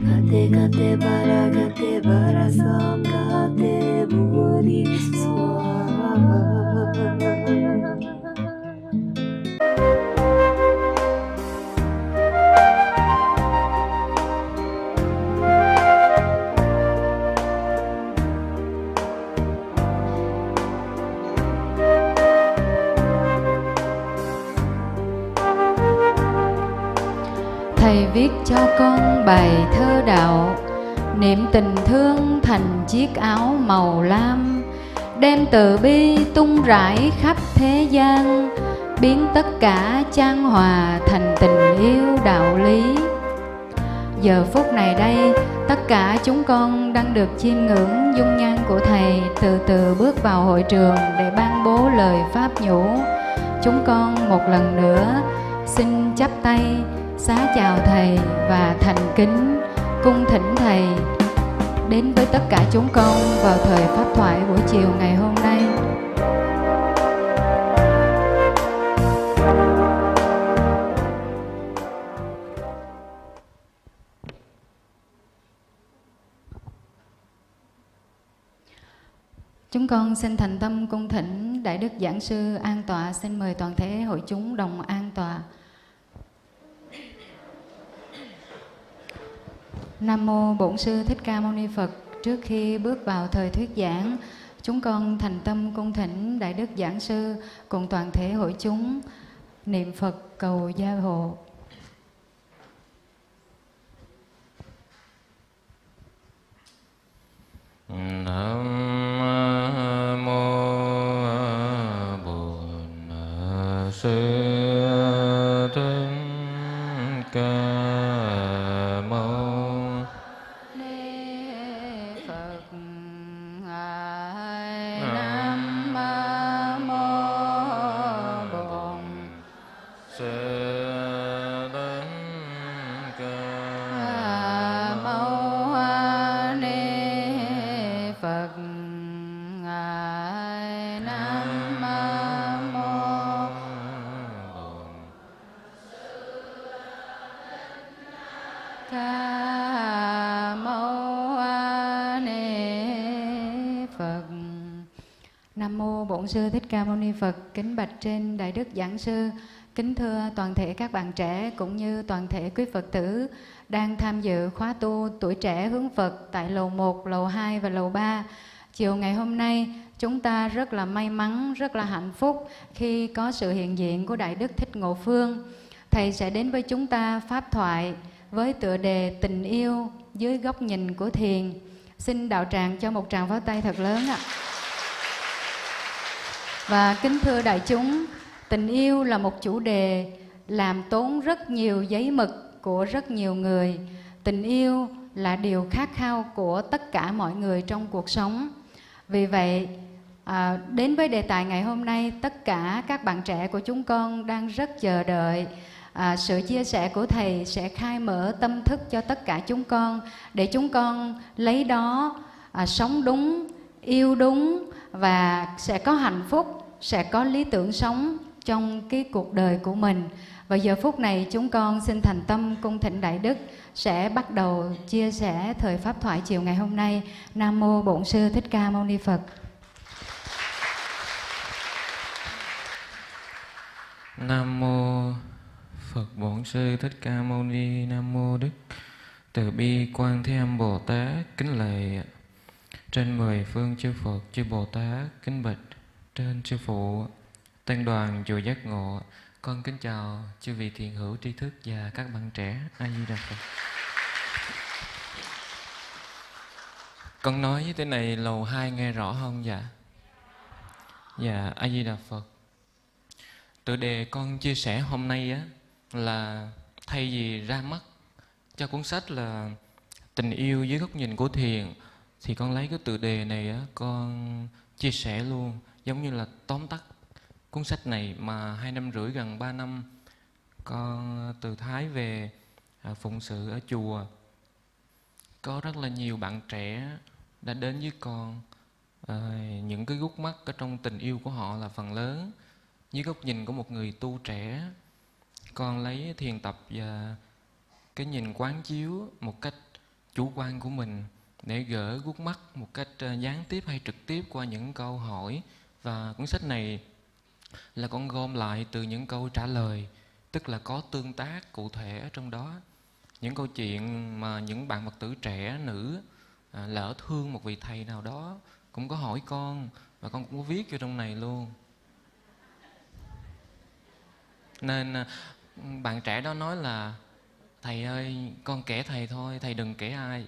Gate gate bara sam gate buri swaha. Thầy viết cho con bài thơ đạo, niệm tình thương thành chiếc áo màu lam, đem từ bi tung rải khắp thế gian, biến tất cả chan hòa thành tình yêu đạo lý. Giờ phút này đây, tất cả chúng con đang được chiêm ngưỡng dung nhan của Thầy từ từ bước vào hội trường để ban bố lời pháp nhũ. Chúng con một lần nữa xin chắp tay xá chào Thầy và thành kính cung thỉnh Thầy đến với tất cả chúng con vào thời pháp thoại buổi chiều ngày hôm nay. Chúng con xin thành tâm cung thỉnh Đại Đức Giảng Sư an tọa. Xin mời toàn thể hội chúng đồng an tọa. Nam mô Bổn Sư Thích Ca Mâu Ni Phật. Trước khi bước vào thời thuyết giảng, chúng con thành tâm cung thỉnh Đại Đức Giảng Sư cùng toàn thể hội chúng niệm Phật cầu gia hộ. Nam mô Bổn Sư Thích Ca Mâu Ni Phật. Nam mô Bổn Sư Thích Ca Mâu Ni Phật. Nam mô Ca Mâu Ni Phật. Nam mô Bổn Sư Thích Ca Mâu Ni Phật. Kính bạch trên Đại Đức Giảng Sư, kính thưa toàn thể các bạn trẻ cũng như toàn thể quý Phật tử đang tham dự khóa tu tuổi trẻ hướng Phật tại lầu 1, lầu 2 và lầu 3. Chiều ngày hôm nay, chúng ta rất là may mắn, rất là hạnh phúc khi có sự hiện diện của Đại Đức Thích Ngộ Phương. Thầy sẽ đến với chúng ta pháp thoại với tựa đề tình yêu dưới góc nhìn của thiền. Xin đạo tràng cho một tràng pháo tay thật lớn ạ. Và kính thưa đại chúng, tình yêu là một chủ đề làm tốn rất nhiều giấy mực của rất nhiều người. Tình yêu là điều khát khao của tất cả mọi người trong cuộc sống. Vì vậy, đến với đề tài ngày hôm nay, tất cả các bạn trẻ của chúng con đang rất chờ đợi sự chia sẻ của Thầy sẽ khai mở tâm thức cho tất cả chúng con, để chúng con lấy đó sống đúng, yêu đúng và sẽ có hạnh phúc, sẽ có lý tưởng sống trong cái cuộc đời của mình. Và giờ phút này chúng con xin thành tâm cung thỉnh Đại Đức sẽ bắt đầu chia sẻ thời pháp thoại chiều ngày hôm nay. Nam mô Bổn Sư Thích Ca Mâu Ni Phật. Nam mô Phật Bổn Sư Thích Ca Mâu Ni. Nam mô Đức Từ Bi Quan Thế Âm Bồ Tát. Kính lạy trên 10 phương chư Phật chư Bồ Tát. Kính bạch trên sư phụ tăng đoàn chùa Giác Ngộ. Con kính chào chư vị thiện hữu tri thức và các bạn trẻ. A Di Đà Phật. Con nói với thế này lầu 2 nghe rõ không? Dạ. Dạ, A Di Đà Phật. Tựa đề con chia sẻ hôm nay á là thay vì ra mắt cho cuốn sách là tình yêu dưới góc nhìn của thiền, thì con lấy cái tựa đề này á, con chia sẻ luôn, giống như là tóm tắt cuốn sách này mà 2 năm rưỡi gần 3 năm con từ Thái về phụng sự ở chùa. Có rất là nhiều bạn trẻ đã đến với con, những cái gút mắt ở trong tình yêu của họ là phần lớn dưới góc nhìn của một người tu trẻ. Con lấy thiền tập và cái nhìn quán chiếu một cách chủ quan của mình để gỡ guốc mắc một cách gián tiếp hay trực tiếp qua những câu hỏi. Và cuốn sách này là con gom lại từ những câu trả lời, tức là có tương tác cụ thể ở trong đó. Những câu chuyện mà những bạn Phật tử trẻ nữ lỡ thương một vị thầy nào đó cũng có hỏi con, và con cũng có viết vô trong này luôn. Nên bạn trẻ đó nói là: thầy ơi, con kể thầy thôi, thầy đừng kể ai.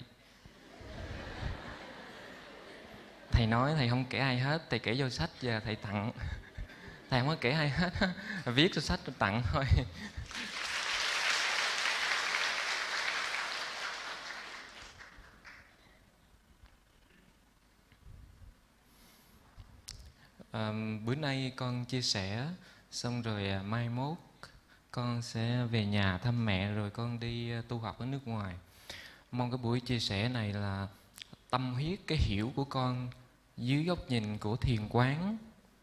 Thầy nói thầy không kể ai hết, thầy kể vô sách và thầy tặng. Thầy không có kể ai hết, viết vô sách tặng thôi. Bữa nay con chia sẻ xong rồi mai mốt con sẽ về nhà thăm mẹ, rồi con đi tu học ở nước ngoài. Mong cái buổi chia sẻ này là tâm huyết cái hiểu của con dưới góc nhìn của thiền quán,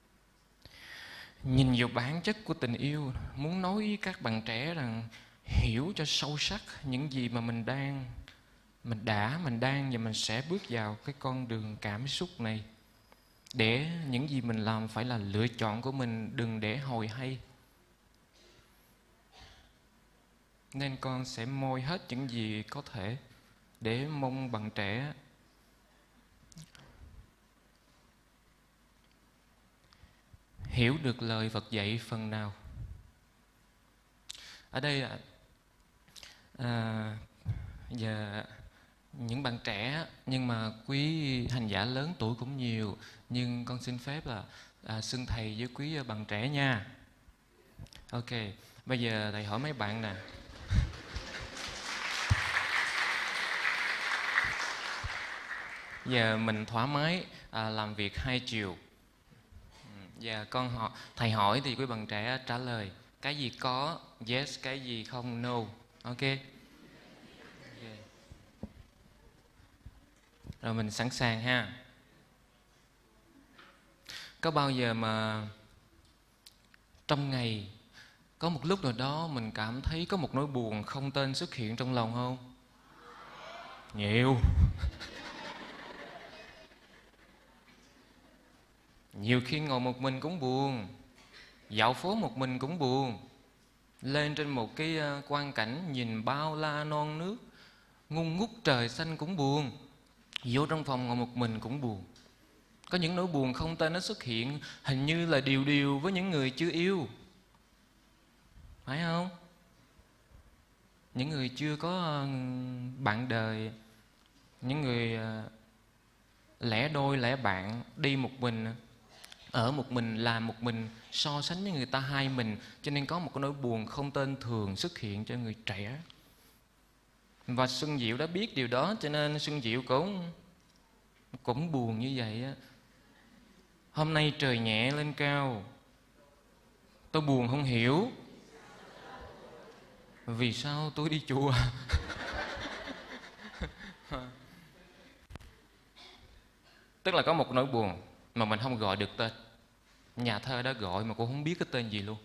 nhìn vào bản chất của tình yêu. Muốn nói với các bạn trẻ rằng hiểu cho sâu sắc những gì mà mình đang và mình sẽ bước vào cái con đường cảm xúc này, để những gì mình làm phải là lựa chọn của mình, đừng để hồi hay. Nên con sẽ moi hết những gì có thể để mong bạn trẻ hiểu được lời Phật dạy phần nào. Ở đây giờ những bạn trẻ, nhưng mà quý hành giả lớn tuổi cũng nhiều, nhưng con xin phép là xưng thầy với quý bạn trẻ nha. Ok, bây giờ thầy hỏi mấy bạn nè. Giờ mình thoải mái làm việc hai chiều. Giờ thầy hỏi thì quý bạn trẻ trả lời. Cái gì có yes, cái gì không no. Ok. Rồi mình sẵn sàng ha. Có bao giờ mà trong ngày có một lúc nào đó mình cảm thấy có một nỗi buồn không tên xuất hiện trong lòng không? Nhiều. Nhiều khi ngồi một mình cũng buồn, dạo phố một mình cũng buồn, lên trên một cái quang cảnh nhìn bao la non nước, ngung ngút trời xanh cũng buồn, vô trong phòng ngồi một mình cũng buồn. Có những nỗi buồn không tên nó xuất hiện, hình như là điều với những người chưa yêu, phải không? Những người chưa có bạn đời, những người lẻ đôi lẻ bạn, đi một mình, ở một mình, làm một mình, so sánh với người ta hai mình. Cho nên có một cái nỗi buồn không tên thường xuất hiện cho người trẻ. Và Xuân Diệu đã biết điều đó, cho nên Xuân Diệu cũng buồn như vậy á. Hôm nay trời nhẹ lên cao, tôi buồn không hiểu vì sao tôi đi chùa. Tức là có một nỗi buồn mà mình không gọi được tên. Nhà thơ đã gọi mà cũng không biết cái tên gì luôn.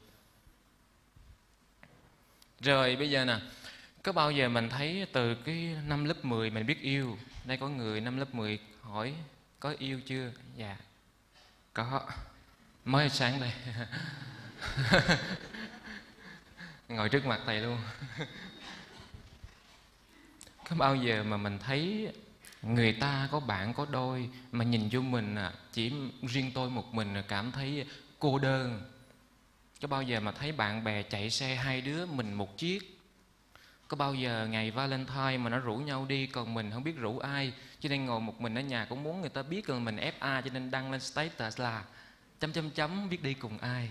Rồi bây giờ nè, có bao giờ mình thấy từ cái năm lớp 10 mình biết yêu. Đây có người năm lớp 10 hỏi có yêu chưa? Dạ có, mới sáng đây. Ngồi trước mặt thầy luôn. Có bao giờ mà mình thấy người ta có bạn có đôi mà nhìn vô mình chỉ riêng tôi một mình cảm thấy cô đơn? Có bao giờ mà thấy bạn bè chạy xe hai đứa mình một chiếc? Có bao giờ ngày Valentine mà nó rủ nhau đi còn mình không biết rủ ai, cho nên ngồi một mình ở nhà cũng muốn người ta biết là mình FA, cho nên đăng lên status là ... biết đi cùng ai?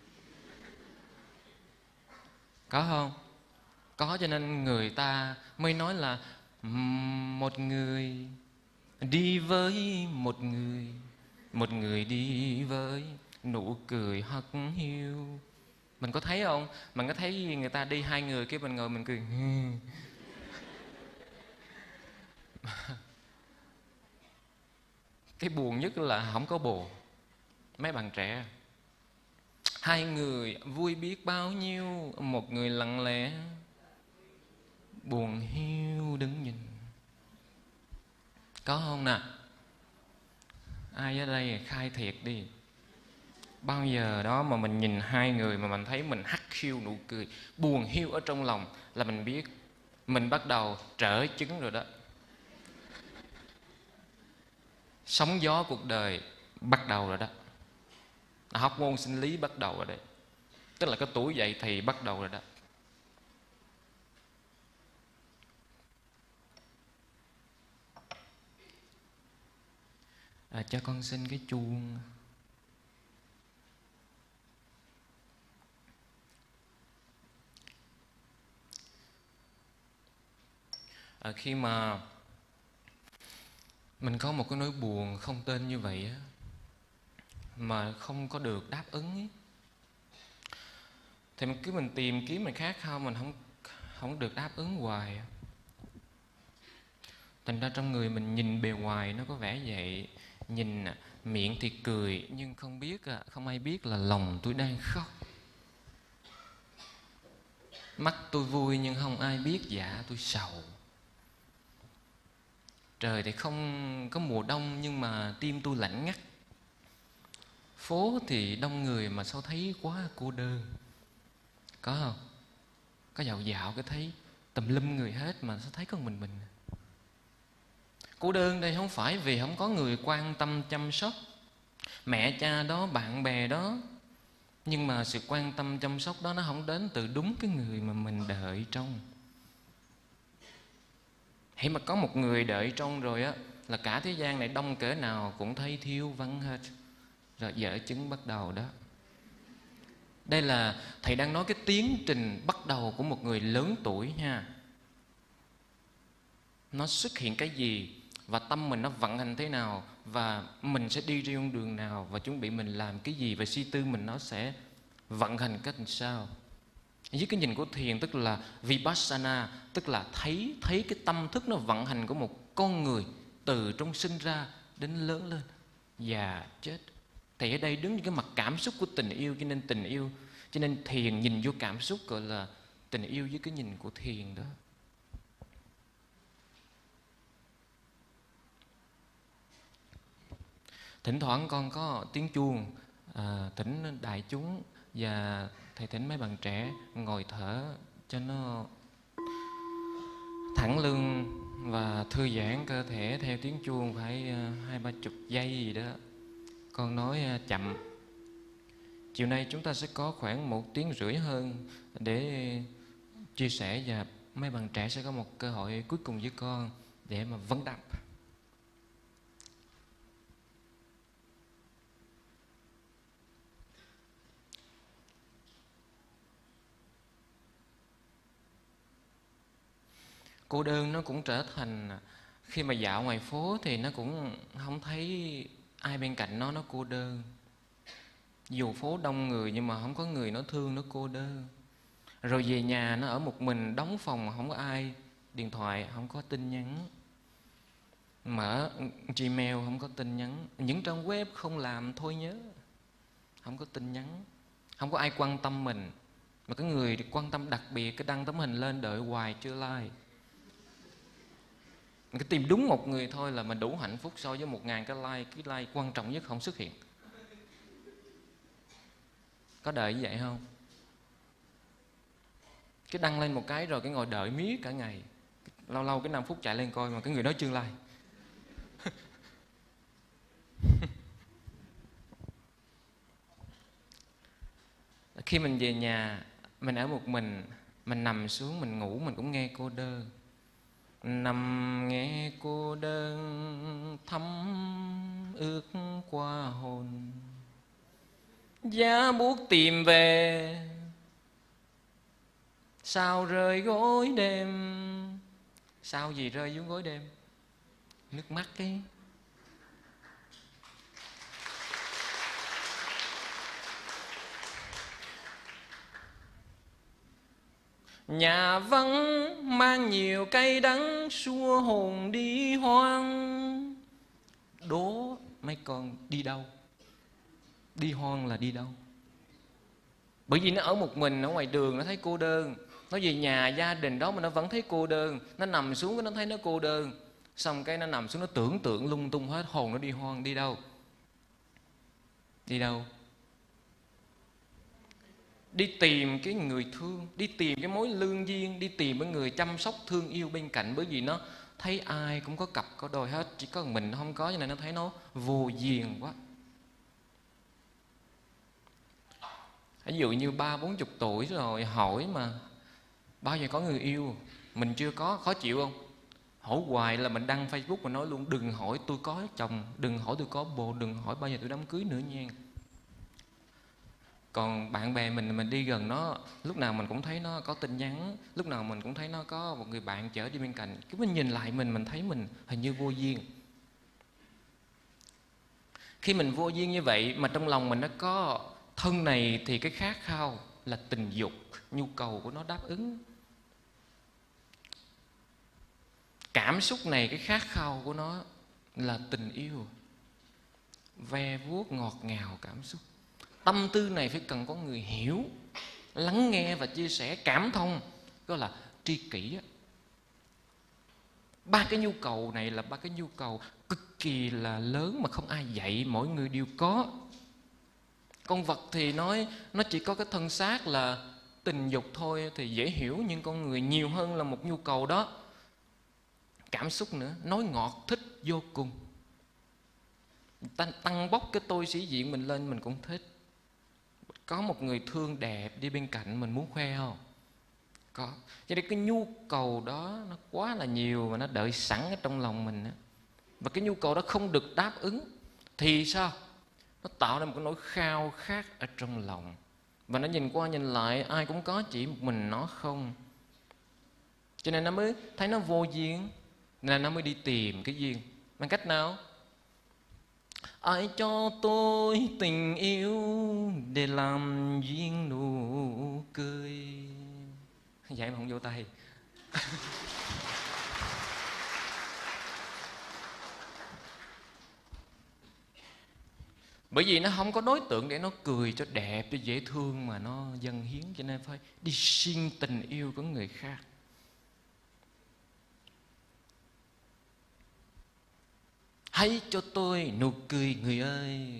Có không? Có, cho nên người ta mới nói là một người đi với một người đi với nụ cười hắt hiu. Mình có thấy không? Mình có thấy người ta đi hai người cái mình ngồi mình cười. Cái buồn nhất là không có bồ. Mấy bạn trẻ, hai người vui biết bao nhiêu, một người lặng lẽ buồn hiu đứng nhìn. Có không nè? Ai ở đây khai thiệt đi. Bao giờ đó mà mình nhìn hai người mà mình thấy mình hắt khiu nụ cười, buồn hiu ở trong lòng, là mình biết mình bắt đầu trở chứng rồi đó. Sóng gió cuộc đời bắt đầu rồi đó. Học môn sinh lý bắt đầu rồi đấy. Tức là cái tuổi dậy thì bắt đầu rồi đó. Cho con xin cái chuông. Khi mà mình có một cái nỗi buồn không tên như vậy á, mà không có được đáp ứng ấy, thì mình tìm kiếm mình khát khao, mình không được đáp ứng hoài. Thành ra trong người mình nhìn bề ngoài nó có vẻ vậy, nhìn miệng thì cười nhưng không ai biết là lòng tôi đang khóc. Mắt tôi vui nhưng không ai biết dạ tôi sầu. Trời thì không có mùa đông nhưng mà tim tôi lạnh ngắt. Phố thì đông người mà sao thấy quá cô đơn. Có không? Có dạo dạo cái thấy tùm lum người hết mà sao thấy có mình. Cô đơn đây không phải vì không có người quan tâm chăm sóc, mẹ cha đó, bạn bè đó, nhưng mà sự quan tâm chăm sóc đó nó không đến từ đúng cái người mà mình đợi trông. Hãy mà có một người đợi trông rồi á, là cả thế gian này đông cỡ nào cũng thấy thiếu vắng hết. Rồi dở chứng bắt đầu đó. Đây là thầy đang nói cái tiến trình bắt đầu của một người lớn tuổi nha. Nó xuất hiện cái gì và tâm mình nó vận hành thế nào, và mình sẽ đi trên con đường nào, và chuẩn bị mình làm cái gì, và suy tư mình nó sẽ vận hành cách làm sao. Dưới cái nhìn của thiền tức là Vipassana, tức là thấy cái tâm thức nó vận hành của một con người từ trong sinh ra đến lớn lên, già chết. Thì ở đây đứng trên cái mặt cảm xúc của tình yêu, cho nên thiền nhìn vô cảm xúc gọi là tình yêu với cái nhìn của thiền đó. Thỉnh thoảng con có tiếng chuông, thỉnh đại chúng và thầy thỉnh mấy bạn trẻ ngồi thở cho nó thẳng lưng và thư giãn cơ thể theo tiếng chuông, phải 20-30 giây gì đó. Con nói chậm. Chiều nay chúng ta sẽ có khoảng 1 tiếng rưỡi hơn để chia sẻ, và mấy bạn trẻ sẽ có một cơ hội cuối cùng với con để mà vấn đáp. Cô đơn nó cũng trở thành, khi mà dạo ngoài phố thì nó cũng không thấy ai bên cạnh nó cô đơn. Dù phố đông người nhưng mà không có người nó thương, nó cô đơn. Rồi về nhà nó ở một mình, đóng phòng không có ai, điện thoại không có tin nhắn, mở Gmail không có tin nhắn, những trang web không làm thôi nhớ, không có tin nhắn, không có ai quan tâm mình. Mà cái người quan tâm đặc biệt, cái đăng tấm hình lên đợi hoài chưa like. Cái tìm đúng một người thôi là mình đủ hạnh phúc, so với 1000 cái like. Cái like quan trọng nhất không xuất hiện. Có đợi như vậy không? Cái đăng lên một cái rồi cái ngồi đợi miết cả ngày, lâu lâu cái 5 phút chạy lên coi mà cái người đó chưa like. Khi mình về nhà, mình ở một mình nằm xuống, mình ngủ, mình cũng nghe cô đơn. Nằm nghe cô đơn thấm ướt qua hồn, giá buốt tìm về sao rơi gối đêm. Sao gì rơi xuống gối đêm? Nước mắt ấy. Nhà vắng mang nhiều cay đắng, xua hồn đi hoang. Đố mấy con đi đâu? Đi hoang là đi đâu? Bởi vì nó ở một mình ở ngoài đường, nó thấy cô đơn. Nó về nhà gia đình đó mà nó vẫn thấy cô đơn. Nó nằm xuống nó thấy nó cô đơn. Xong cái nó nằm xuống nó tưởng tượng lung tung hết, hồn nó đi hoang. Đi đâu? Đi đâu? Đi tìm cái người thương, đi tìm cái mối lương duyên, đi tìm cái người chăm sóc thương yêu bên cạnh. Bởi vì nó thấy ai cũng có cặp có đôi hết, chỉ có mình nó không có, cho nên nó thấy nó vô duyên quá. Ví dụ như 30-40 tuổi rồi hỏi mà bao giờ có người yêu, mình chưa có, khó chịu không? Hỏi hoài là mình đăng Facebook mà nói luôn: đừng hỏi tôi có chồng, đừng hỏi tôi có bồ, đừng hỏi bao giờ tôi đám cưới nữa nha. Còn bạn bè mình đi gần nó, lúc nào mình cũng thấy nó có tin nhắn, lúc nào mình cũng thấy nó có một người bạn chở đi bên cạnh. Cái mình nhìn lại mình thấy mình hình như vô duyên. Khi mình vô duyên như vậy mà trong lòng mình nó có thân này thì cái khát khao là tình dục, nhu cầu của nó đáp ứng. Cảm xúc này, cái khát khao của nó là tình yêu, ve vuốt ngọt ngào cảm xúc. Tâm tư này phải cần có người hiểu, lắng nghe và chia sẻ, cảm thông, gọi là tri kỷ. Ba cái nhu cầu này là ba cái nhu cầu cực kỳ là lớn mà không ai dạy, mỗi người đều có. Con vật thì nói nó chỉ có cái thân xác là tình dục thôi thì dễ hiểu, nhưng con người nhiều hơn là một nhu cầu đó. Cảm xúc nữa, nói ngọt thích vô cùng. Tăng bốc cái tôi sĩ diện mình lên mình cũng thích. Có một người thương đẹp đi bên cạnh mình muốn khoe không? Có. Cho nên cái nhu cầu đó nó quá là nhiều và nó đợi sẵn ở trong lòng mình đó. Và cái nhu cầu đó không được đáp ứng thì sao? Nó tạo ra một cái nỗi khao khát ở trong lòng. Và nó nhìn qua nhìn lại ai cũng có, chỉ một mình nó không. Cho nên nó mới thấy nó vô duyên, nên nó mới đi tìm cái duyên. Bằng cách nào? Ai cho tôi tình yêu để làm duyên nụ cười. Vậy mà không vô tay. Bởi vì nó không có đối tượng để nó cười cho đẹp, cho dễ thương mà nó dâng hiến, cho nên phải đi xin tình yêu của người khác. Hãy cho tôi nụ cười người ơi.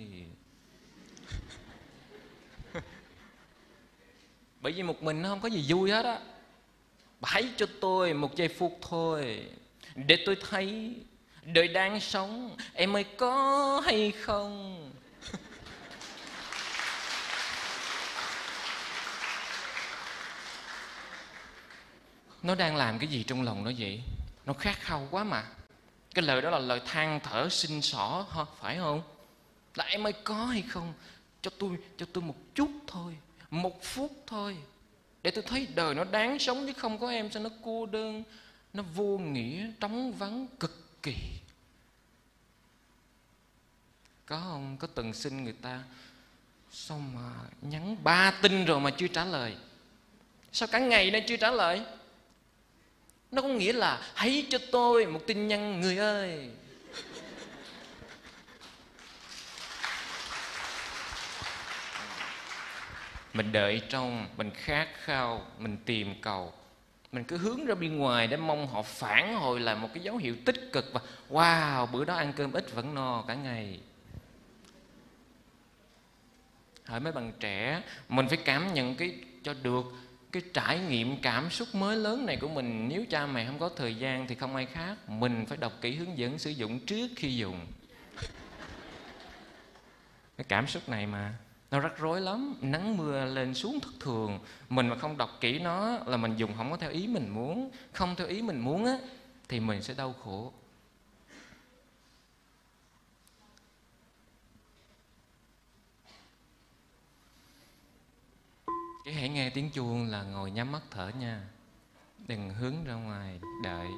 Bởi vì một mình nó không có gì vui hết á. Hãy cho tôi một giây phút thôi để tôi thấy đời đang sống, em ơi có hay không? Nó đang làm cái gì trong lòng nó vậy? Nó khát khao quá mà. Cái lời đó là lời than thở xin xỏ, phải không? Là em ơi có hay không? Cho tôi một chút thôi, một phút thôi, để tôi thấy đời nó đáng sống, chứ không có em sao nó cô đơn, nó vô nghĩa, trống vắng cực kỳ. Có không? Có từng xin người ta sao mà nhắn 3 tin rồi mà chưa trả lời? Sao cả ngày nay chưa trả lời? Nó có nghĩa là hãy cho tôi một tin nhắn người ơi. Mình đợi trong, mình khát khao, mình tìm cầu, mình cứ hướng ra bên ngoài để mong họ phản hồi lại một cái dấu hiệu tích cực. Và wow, bữa đó ăn cơm ít vẫn no cả ngày. Hỏi mấy bạn trẻ, mình phải cảm nhận cho được cái trải nghiệm cảm xúc mới lớn này của mình. Nếu cha mẹ không có thời gian thì không ai khác, mình phải đọc kỹ hướng dẫn sử dụng trước khi dùng. Cái cảm xúc này mà nó rắc rối lắm, nắng mưa lên xuống thất thường. Mình mà không đọc kỹ nó là mình dùng không có theo ý mình muốn. Không theo ý mình muốn á thì mình sẽ đau khổ. Chỉ hãy nghe tiếng chuông là ngồi nhắm mắt thở nha. Đừng hướng ra ngoài, đợi.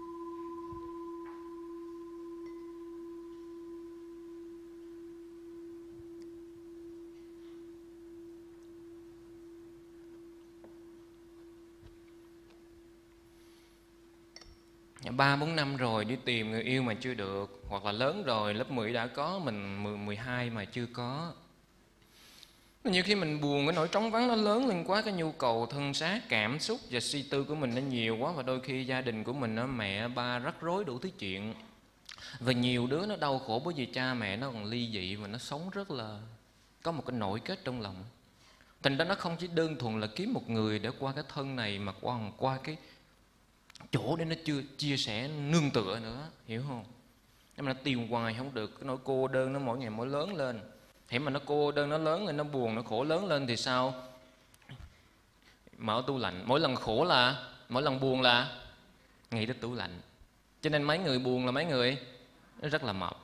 Dạ, 3-4 năm rồi đi tìm người yêu mà chưa được. Hoặc là lớn rồi, lớp 10 đã có, mình 12 mà chưa có. Nhiều khi mình buồn, cái nỗi trống vắng nó lớn lên quá, cái nhu cầu thân xác, cảm xúc và suy tư của mình nó nhiều quá, và đôi khi gia đình của mình nó mẹ ba rắc rối đủ thứ chuyện. Và nhiều đứa nó đau khổ bởi vì cha mẹ nó còn ly dị và nó sống rất là có một cái nỗi kết trong lòng. Thành ra nó không chỉ đơn thuần là kiếm một người để qua cái thân này, mà còn qua cái chỗ để nó chưa chia sẻ nương tựa nữa, hiểu không? Nhưng mà nó tìm hoài không được, cái nỗi cô đơn nó mỗi ngày mỗi lớn lên. Thế mà nó cô đơn, nó lớn lên, nó buồn, nó khổ lớn lên thì sao? Mở tủ lạnh, mỗi lần khổ là, mỗi lần buồn là nghĩ tới tủ lạnh. Cho nên mấy người buồn là mấy người rất là mập.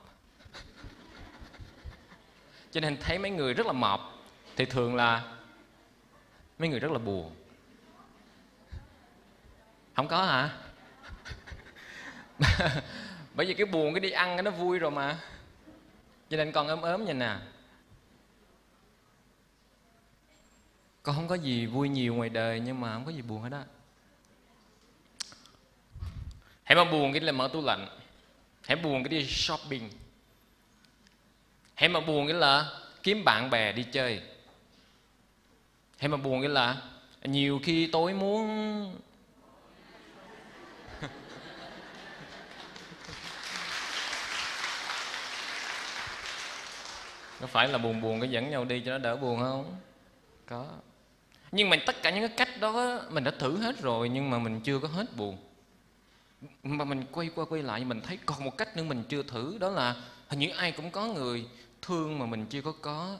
Cho nên thấy mấy người rất là mập thì thường là mấy người rất là buồn. Không có hả? Bởi vì cái buồn cái đi ăn cái nó vui rồi mà. Cho nên con ốm ốm vậy nè. Con không có gì vui nhiều ngoài đời, nhưng mà không có gì buồn hết đó. Hãy mà buồn cái là mở tủ lạnh, hãy buồn cái đi shopping, hãy mà buồn cái là kiếm bạn bè đi chơi, hãy mà buồn cái là nhiều khi tối muốn có phải là buồn buồn cái dẫn nhau đi cho nó đỡ buồn không? Có. Nhưng mà tất cả những cái cách đó mình đã thử hết rồi, nhưng mà mình chưa có hết buồn. Mà mình quay qua quay lại mình thấy còn một cách nữa mình chưa thử. Đó là hình như ai cũng có người thương mà mình chưa có.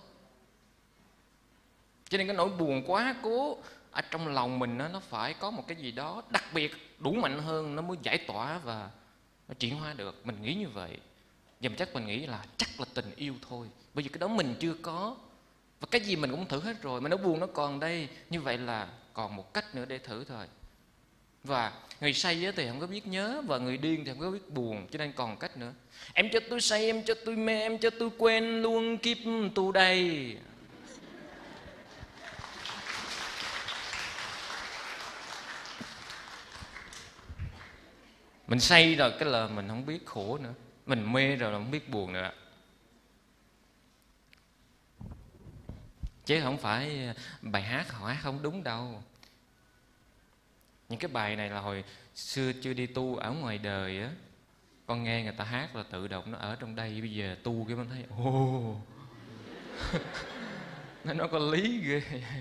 Cho nên cái nỗi buồn quá cố ở trong lòng mình nó phải có một cái gì đó đặc biệt đủ mạnh hơn, nó mới giải tỏa và nó chuyển hóa được. Mình nghĩ như vậy. Và chắc mình nghĩ là chắc là tình yêu thôi, bởi vì cái đó mình chưa có. Và cái gì mình cũng thử hết rồi, mà nó buồn nó còn đây. Như vậy là còn một cách nữa để thử thôi. Và người say thì không có biết nhớ, và người điên thì không có biết buồn. Cho nên còn cách nữa. Em cho tôi say, em cho tôi mê, em cho tôi quên luôn kiếp tu đây. Mình say rồi cái là mình không biết khổ nữa, mình mê rồi là không biết buồn nữa. Chứ không phải bài hát họ hát không đúng đâu. Những cái bài này là hồi xưa chưa đi tu ở ngoài đời á, con nghe người ta hát là tự động nó ở trong đây. Bây giờ tu cái mình thấy ồ nó có lý ghê.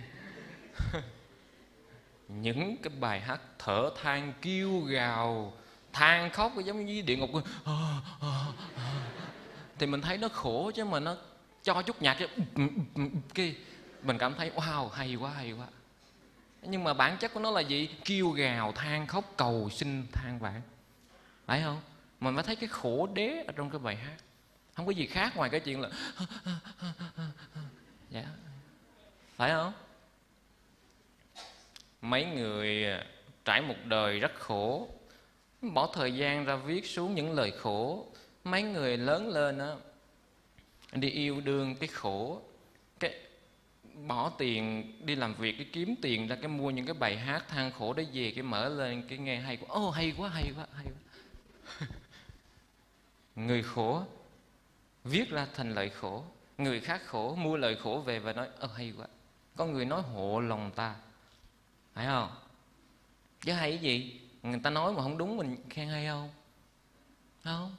Những cái bài hát thở than kêu gào than khóc giống như địa ngục thì mình thấy nó khổ, chứ mà nó cho chút nhạc cái mình cảm thấy wow, hay quá hay quá. Nhưng mà bản chất của nó là gì? Kêu gào than khóc cầu xin than vãn, phải không? Mình mới thấy cái khổ đế ở trong cái bài hát. Không có gì khác ngoài cái chuyện là dạ, phải không? Mấy người trải một đời rất khổ, bỏ thời gian ra viết xuống những lời khổ. Mấy người lớn lên á, đi yêu đương cái khổ, cái bỏ tiền đi làm việc, cái kiếm tiền ra cái mua những cái bài hát than khổ để về cái mở lên cái nghe hay quá. Ô hay quá hay quá hay quá. Người khổ viết ra thành lời khổ, người khác khổ mua lời khổ về và nói hay quá. Có người nói hộ lòng ta, phải không? Chứ hay cái gì? Người ta nói mà không đúng mình khen hay không? Không.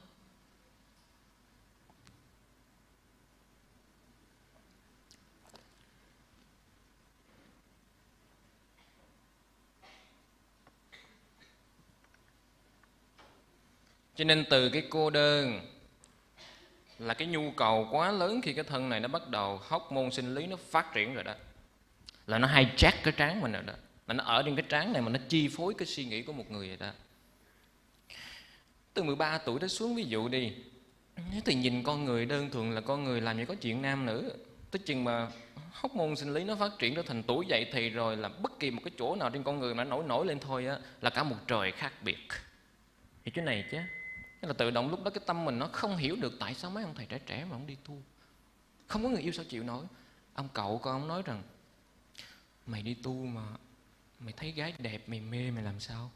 Cho nên từ cái cô đơn là cái nhu cầu quá lớn, khi cái thân này nó bắt đầu hormone sinh lý nó phát triển rồi đó, là nó hijack cái trán mình rồi đó, là nó ở trên cái trán này mà nó chi phối cái suy nghĩ của một người rồi đó. Từ 13 tuổi đó xuống ví dụ đi, thì nhìn con người đơn thuần là con người làm gì có chuyện nam nữ. Tới chừng mà hormone sinh lý nó phát triển trở thành tuổi dậy thì rồi, là bất kỳ một cái chỗ nào trên con người mà nó nổi lên thôi á, là cả một trời khác biệt. Thì chỗ này chứ là tự động lúc đó cái tâm mình nó không hiểu được tại sao mấy ông thầy trẻ trẻ mà không đi tu. Không có người yêu sao chịu nổi. Ông cậu con ông nói rằng mày đi tu mà mày thấy gái đẹp mày mê, mày làm sao?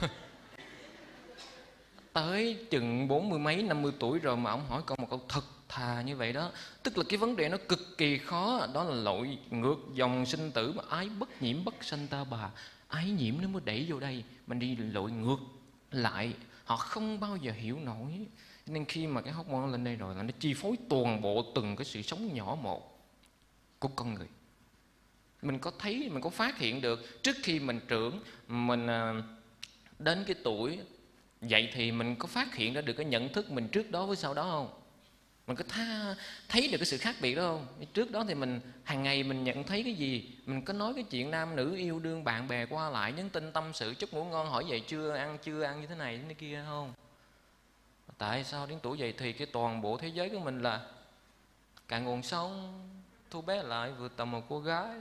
Tới chừng 40 mấy 50 tuổi rồi mà ông hỏi con một câu thật thà như vậy đó. Tức là cái vấn đề nó cực kỳ khó, đó là lội ngược dòng sinh tử mà ái bất nhiễm bất sanh ta bà. Ái nhiễm nó mới đẩy vô đây, mình đi lội ngược lại, họ không bao giờ hiểu nổi. Nên khi mà cái hormone lên đây rồi là nó chi phối toàn bộ từng cái sự sống nhỏ một của con người. Mình có thấy, mình có phát hiện được trước khi mình trưởng, mình đến cái tuổi vậy thì mình có phát hiện ra được cái nhận thức mình trước đó với sau đó không? Mình có thấy được cái sự khác biệt đó không? Trước đó thì mình hàng ngày mình nhận thấy cái gì? Mình có nói cái chuyện nam nữ yêu đương, bạn bè qua lại, nhắn tin tâm sự, chúc ngủ ngon, hỏi vậy chưa ăn như thế này thế kia không? Tại sao đến tuổi vậy thì cái toàn bộ thế giới của mình là cạn nguồn sông, thu bé lại vừa tầm một cô gái.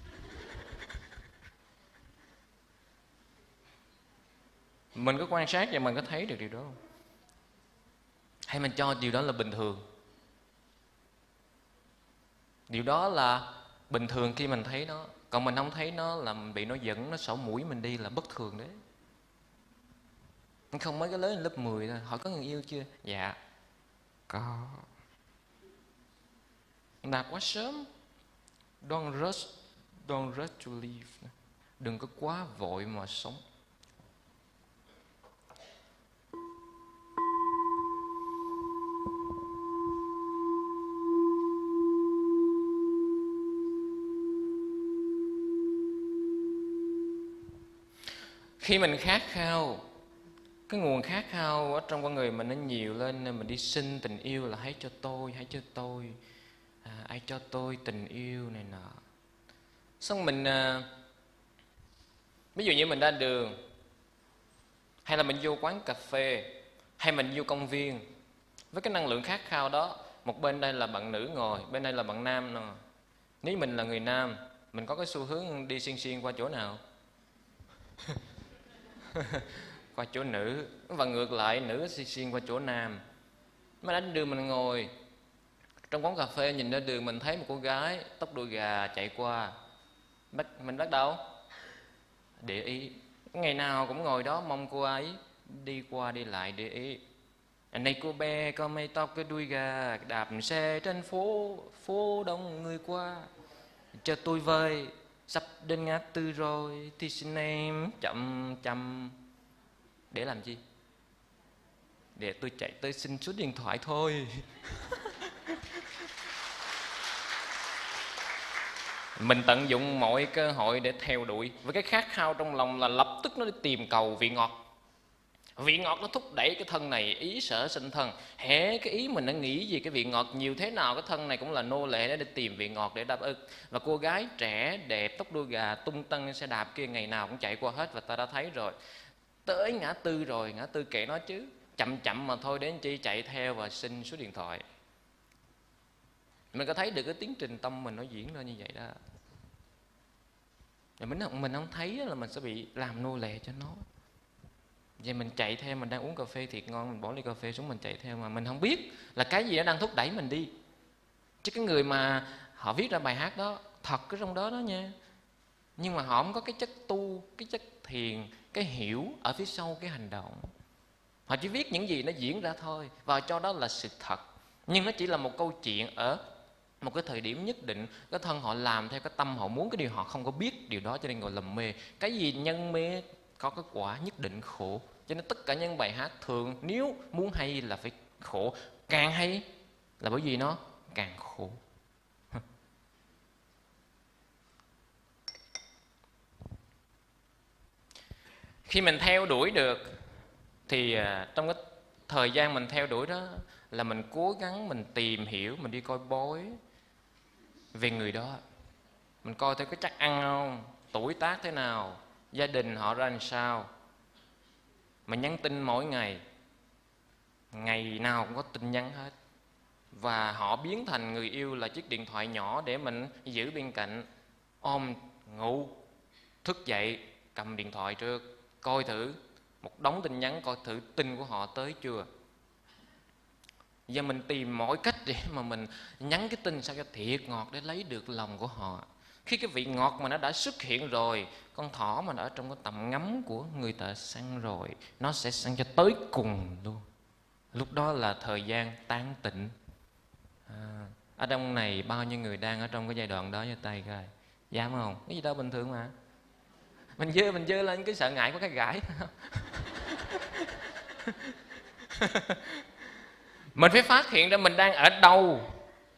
Mình có quan sát và mình có thấy được điều đó không? Hay mình cho điều đó là bình thường? Điều đó là bình thường khi mình thấy nó, còn mình không thấy nó là mình bị nó dẫn, nó sổ mũi mình đi là bất thường đấy. Không mấy cái lớn lớp 10 thôi, hỏi có người yêu chưa? Dạ có. Là quá sớm. Don't rush to live. Đừng có quá vội mà sống. Khi mình khát khao, cái nguồn khát khao ở trong con người mình nó nhiều lên, nên mình đi xin tình yêu là hãy cho tôi, ai cho tôi tình yêu này nọ. Xong mình ví dụ như mình ra đường, hay là mình vô quán cà phê, hay mình vô công viên, với cái năng lượng khát khao đó, một bên đây là bạn nữ ngồi, bên đây là bạn nam nè. Nếu mình là người nam, mình có cái xu hướng đi xiên qua chỗ nào? Qua chỗ nữ. Và ngược lại, nữ xiên qua chỗ nam. Mà đánh đường mình ngồi trong quán cà phê, nhìn ra đường mình thấy một cô gái tóc đuôi gà chạy qua, mình bắt đầu để ý. Ngày nào cũng ngồi đó mong cô ấy đi qua đi lại để ý. Anh này cô bé có mây tóc cái đuôi gà, đạp xe trên phố đông người qua, cho tôi với, sắp đến ngã tư rồi thì xin em chậm chậm. Để làm gì? Để tôi chạy tới xin số điện thoại thôi. Mình tận dụng mọi cơ hội để theo đuổi, với cái khát khao trong lòng là lập tức nó đi tìm cầu vị ngọt. Vị ngọt nó thúc đẩy cái thân này, ý sở sinh thân. Hễ cái ý mình đã nghĩ gì cái vị ngọt nhiều thế nào, cái thân này cũng là nô lệ để tìm vị ngọt để đáp ứng. Và cô gái trẻ đẹp tóc đuôi gà tung tăng xe đạp kia ngày nào cũng chạy qua hết, và ta đã thấy rồi. Tới ngã tư rồi, ngã tư kệ nó chứ, chậm mà thôi, đến chi chạy theo và xin số điện thoại. Mình có thấy được cái tiến trình tâm mình nó diễn ra như vậy đó. Rồi mình không thấy là mình sẽ bị làm nô lệ cho nó. Vậy mình chạy theo, mình đang uống cà phê thiệt ngon, mình bỏ ly cà phê xuống mình chạy theo, mà mình không biết là cái gì nó đang thúc đẩy mình đi. Chứ cái người mà họ viết ra bài hát đó, thật cái trong đó đó nha, nhưng mà họ không có cái chất tu, cái chất thiền, cái hiểu ở phía sau cái hành động. Họ chỉ viết những gì nó diễn ra thôi, và cho đó là sự thật. Nhưng nó chỉ là một câu chuyện ở một cái thời điểm nhất định. Cái thân họ làm theo cái tâm họ muốn, cái điều họ không có biết điều đó, cho nên gọi là mê. Cái gì nhân mê có cái quả nhất định khổ. Cho nên tất cả những bài hát thường nếu muốn hay là phải khổ. Càng hay là bởi vì nó càng khổ. Khi mình theo đuổi được thì trong cái thời gian mình theo đuổi đó là mình cố gắng mình tìm hiểu, mình đi coi bói về người đó. Mình coi theo cái chắc ăn không, tuổi tác thế nào, gia đình họ ra làm sao. Mình nhắn tin mỗi ngày, ngày nào cũng có tin nhắn hết. Và họ biến thành người yêu là chiếc điện thoại nhỏ để mình giữ bên cạnh. Ôm ngủ, thức dậy cầm điện thoại trước, coi thử một đống tin nhắn, coi thử tin của họ tới chưa. Và mình tìm mọi cách để mà mình nhắn cái tin sao cho thiệt ngọt để lấy được lòng của họ. Khi cái vị ngọt mà nó đã xuất hiện rồi, con thỏ mà nó ở trong cái tầm ngắm của người thợ săn rồi, nó sẽ săn cho tới cùng luôn. Lúc đó là thời gian tán tỉnh. Ở trong này bao nhiêu người đang ở trong cái giai đoạn đó, giơ tay coi. Dám không? Cái gì đâu, bình thường mà. Mình dơ lên cái sợ ngại có cái gãi. Mình phải phát hiện ra mình đang ở đâu,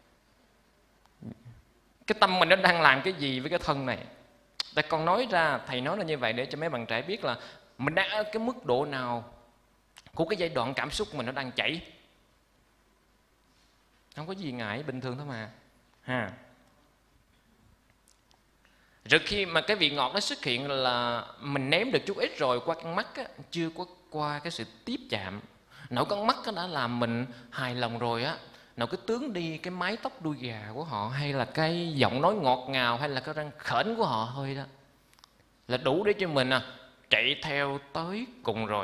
cái tâm mình nó đang làm cái gì với cái thân này. Tại con nói ra, thầy nói là như vậy để cho mấy bạn trẻ biết là mình đang ở cái mức độ nào của cái giai đoạn cảm xúc mình nó đang chảy. Không có gì ngại, bình thường thôi mà ha. Rồi khi mà cái vị ngọt nó xuất hiện là mình nếm được chút ít rồi qua con mắt á, chưa có qua cái sự tiếp chạm. Nỗi con mắt đã làm mình hài lòng rồi á. Nỗi cái tướng đi, cái mái tóc đuôi gà của họ, hay là cái giọng nói ngọt ngào, hay là cái răng khểnh của họ thôi đó, là đủ để cho mình chạy theo tới cùng rồi.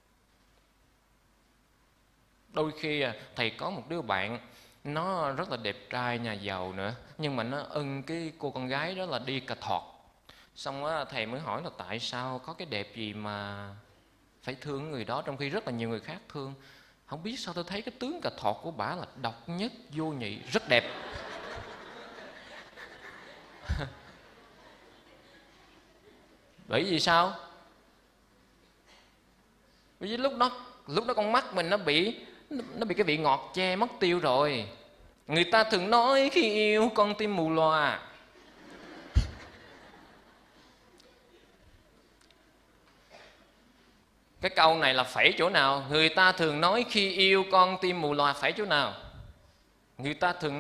Đôi khi thầy có một đứa bạn, nó rất là đẹp trai, nhà giàu nữa, nhưng mà nó ưng cái cô con gái đó là đi cà thọt. Xong đó thầy mới hỏi là tại sao có cái đẹp gì mà phải thương người đó trong khi rất là nhiều người khác thương. Không biết sao tôi thấy cái tướng cà thọt của bả là độc nhất vô nhị, rất đẹp. Bởi vì sao? Bởi vì lúc đó con mắt mình nó bị cái vị ngọt che mất tiêu rồi. Người ta thường nói khi yêu con tim mù lòa. Cái câu này là phẩy chỗ nào? Người ta thường nói khi yêu con tim mù lòa, phẩy chỗ nào? Người ta thường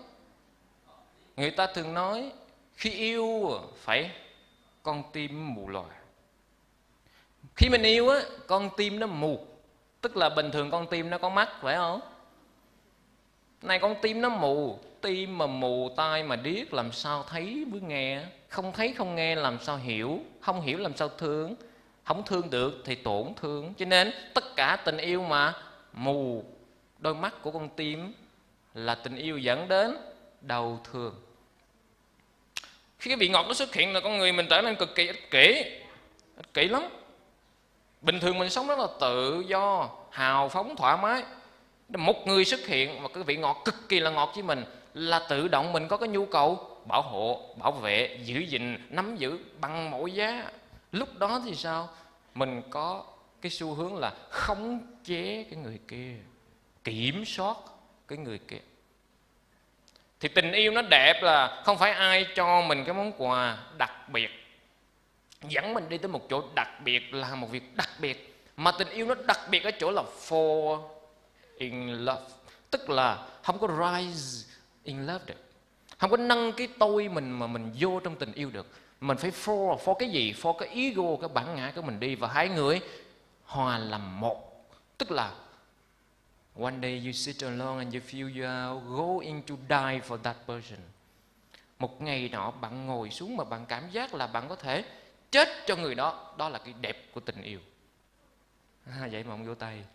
nói khi yêu phải con tim mù lòa. Khi mình yêu á, con tim nó mù, tức là bình thường con tim nó có mắt, phải không? Này con tim nó mù, tim mà mù, tai mà điếc, làm sao thấy với nghe? Không thấy không nghe làm sao hiểu? Không hiểu làm sao thương? Không thương được thì tổn thương. Cho nên tất cả tình yêu mà mù đôi mắt của con tim là tình yêu dẫn đến đau thương. Khi cái vị ngọt nó xuất hiện là con người mình trở nên cực kỳ ích kỷ lắm. Bình thường mình sống rất là tự do, hào phóng, thoải mái. Một người xuất hiện và cái vị ngọt cực kỳ là ngọt với mình là tự động mình có cái nhu cầu bảo hộ, bảo vệ, giữ gìn, nắm giữ bằng mọi giá. Lúc đó thì sao? Mình có cái xu hướng là khống chế cái người kia, kiểm soát cái người kia. Thì tình yêu nó đẹp là không phải ai cho mình cái món quà đặc biệt, dẫn mình đi tới một chỗ đặc biệt, là một việc đặc biệt. Mà tình yêu nó đặc biệt ở chỗ là fall in love, tức là không có rise in love được, không có nâng cái tôi mình mà mình vô trong tình yêu được. Mình phải fall cái gì? Fall cái ego, cái bản ngã của mình đi, và hai người hòa làm một. Tức là one day you sit alone and you feel you are going to die for that person. Một ngày nọ bạn ngồi xuống mà bạn cảm giác là bạn có thể chết cho người đó. Đó là cái đẹp của tình yêu. Vậy mà không vỗ tay.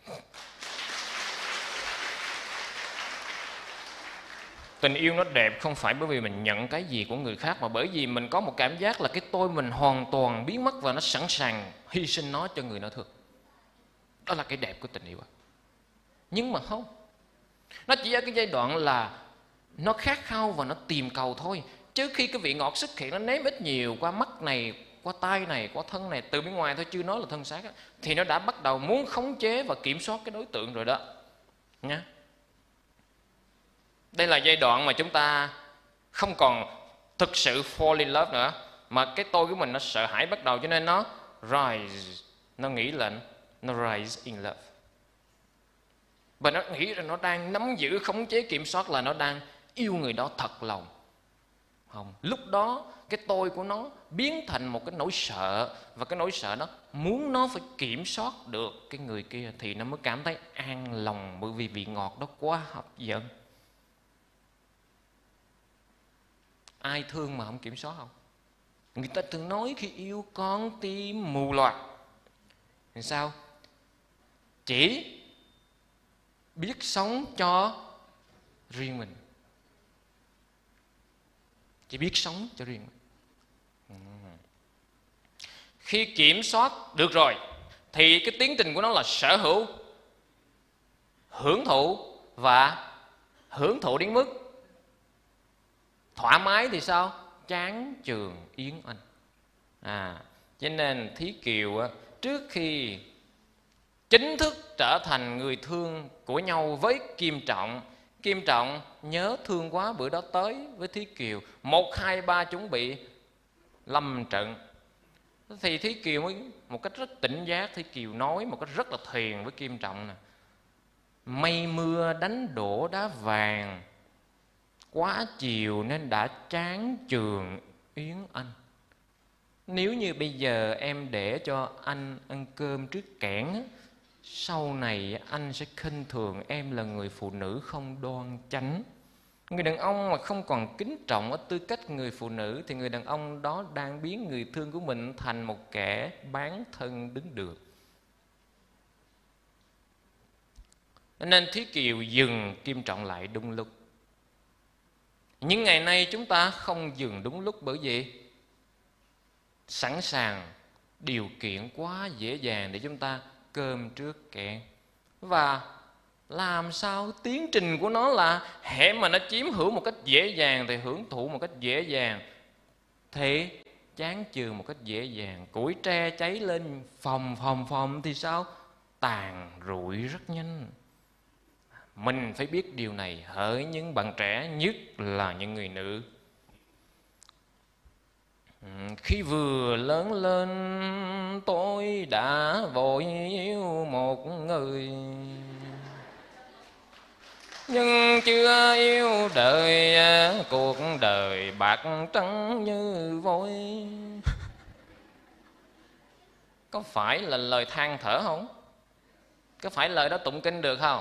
Tình yêu nó đẹp không phải bởi vì mình nhận cái gì của người khác, mà bởi vì mình có một cảm giác là cái tôi mình hoàn toàn biến mất và nó sẵn sàng hy sinh nó cho người nó thương. Đó là cái đẹp của tình yêu. Nhưng mà không, nó chỉ ở cái giai đoạn là nó khát khao và nó tìm cầu thôi. Chứ khi cái vị ngọt xuất hiện, nó nếm ít nhiều qua mắt này, qua tai này, qua thân này, từ bên ngoài thôi, chưa nói là thân xác á, thì nó đã bắt đầu muốn khống chế và kiểm soát cái đối tượng rồi đó nha. Đây là giai đoạn mà chúng ta không còn thực sự fall in love nữa, mà cái tôi của mình nó sợ hãi bắt đầu, cho nên nó rise, nó nghĩ là nó rise in love. Và nó nghĩ là nó đang nắm giữ, khống chế, kiểm soát, là nó đang yêu người đó thật lòng. Không, lúc đó cái tôi của nó biến thành một cái nỗi sợ, và cái nỗi sợ nó muốn nó phải kiểm soát được cái người kia thì nó mới cảm thấy an lòng, bởi vì vị ngọt đó quá hấp dẫn. Ai thương mà không kiểm soát không? Người ta thường nói khi yêu con tim mù loạt. Thì sao? Chỉ biết sống cho riêng mình. Chỉ biết sống cho riêng mình. Khi kiểm soát được rồi thì cái tiến trình của nó là sở hữu, hưởng thụ và hưởng thụ đến mức thoải mái thì sao? Chán chường yến anh. Cho nên Thí Kiều trước khi chính thức trở thành người thương của nhau với Kim Trọng, Kim Trọng nhớ thương quá, bữa đó tới với Thí Kiều 1, 2, 3 chuẩn bị lâm trận. Thì Thí Kiều mới một cách rất tỉnh giác, Thí Kiều nói một cách rất là thiền với Kim Trọng nè: mây mưa đánh đổ đá vàng, quá chiều nên đã chán chường yến anh. Nếu như bây giờ em để cho anh ăn cơm trước kẽn, sau này anh sẽ khinh thường em là người phụ nữ không đoan chánh. Người đàn ông mà không còn kính trọng ở tư cách người phụ nữ thì người đàn ông đó đang biến người thương của mình thành một kẻ bán thân đứng đường. Nên Thí Kiều dừng Kim Trọng lại đúng lúc. Nhưng ngày nay chúng ta không dừng đúng lúc, bởi vì sẵn sàng điều kiện quá dễ dàng để chúng ta cơm trước kẽn. Và làm sao tiến trình của nó là hễ mà nó chiếm hữu một cách dễ dàng thì hưởng thụ một cách dễ dàng, thì chán chường một cách dễ dàng. Củi tre cháy lên phồng thì sao? Tàn rụi rất nhanh. Mình phải biết điều này hỡi những bạn trẻ, nhất là những người nữ. Khi vừa lớn lên tôi đã vội yêu một người, nhưng chưa yêu đời cuộc đời bạc trắng như vôi. Có phải là lời than thở không? Có phải lời đó tụng kinh được không?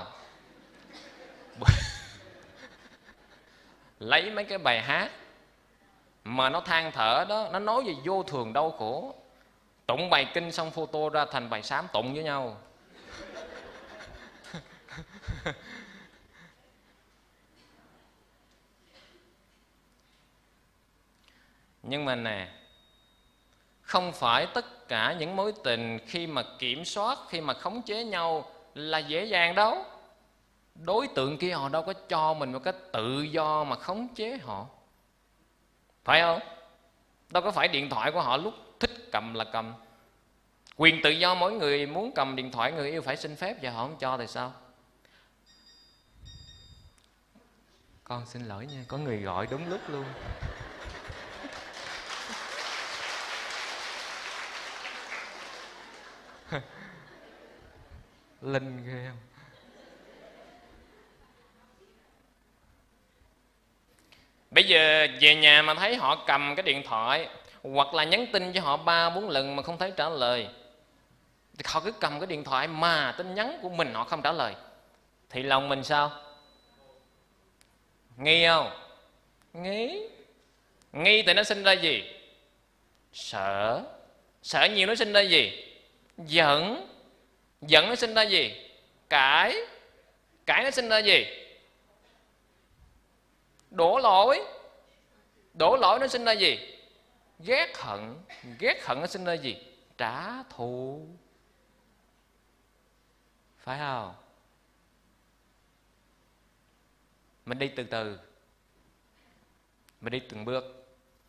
Lấy mấy cái bài hát mà nó than thở đó, nó nói về vô thường đau khổ, tụng bài kinh xong photo ra thành bài sám tụng với nhau. Nhưng mà nè, không phải tất cả những mối tình khi mà kiểm soát, khi mà khống chế nhau là dễ dàng đâu. Đối tượng kia họ đâu có cho mình một cách tự do mà khống chế họ, phải không? Đâu có phải điện thoại của họ lúc thích cầm là cầm. Quyền tự do mỗi người muốn cầm điện thoại người yêu phải xin phép, và họ không cho thì sao? Con xin lỗi nha, có người gọi đúng lúc luôn. Linh ghê không? Bây giờ về nhà mà thấy họ cầm cái điện thoại, hoặc là nhắn tin cho họ 3-4 lần mà không thấy trả lời, thì họ cứ cầm cái điện thoại mà tin nhắn của mình họ không trả lời, thì lòng mình sao? Nghi không? Nghi thì nó sinh ra gì? Sợ. Sợ nhiều nó sinh ra gì? Giận. Giận nó sinh ra gì? Cãi. Cãi nó sinh ra gì? Đổ lỗi. Đổ lỗi nó sinh ra gì? Ghét hận. Ghét hận nó sinh ra gì? Trả thù. Phải không? Mình đi từ từ, mình đi từng bước.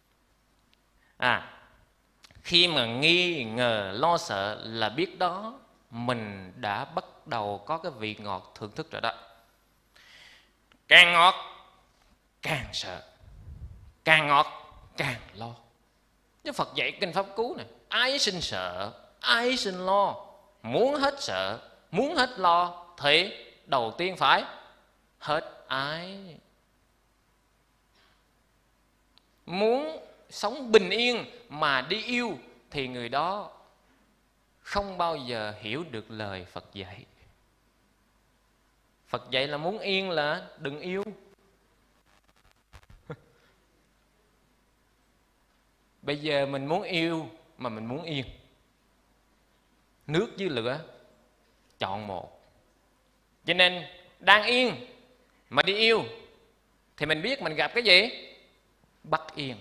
Khi mà nghi ngờ lo sợ là biết đó mình đã bắt đầu có cái vị ngọt thưởng thức rồi đó. Càng ngọt càng sợ, càng ngọt càng lo. Chứ Phật dạy kinh Pháp Cú này: ái sinh sợ, ái sinh lo. Muốn hết sợ, muốn hết lo thì đầu tiên phải hết ái. Muốn sống bình yên mà đi yêu thì người đó không bao giờ hiểu được lời Phật dạy. Phật dạy là muốn yên là đừng yêu. Bây giờ mình muốn yêu mà mình muốn yên. Nước với lửa, chọn một. Cho nên đang yên mà đi yêu thì mình biết mình gặp cái gì? Bất yên.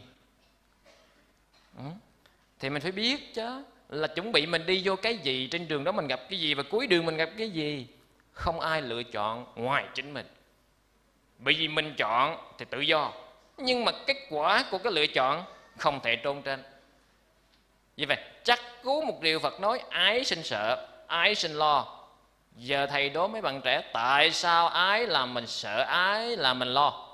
Thì mình phải biết chứ, là chuẩn bị mình đi vô cái gì, trên đường đó mình gặp cái gì, và cuối đường mình gặp cái gì. Không ai lựa chọn ngoài chính mình. Bởi vì mình chọn thì tự do, nhưng mà kết quả của cái lựa chọn không thể trốn tránh. Vì vậy chắc cú một điều Phật nói ái sinh sợ, ái sinh lo. Giờ thầy đố mấy bạn trẻ, tại sao ái làm mình sợ, ái làm mình lo?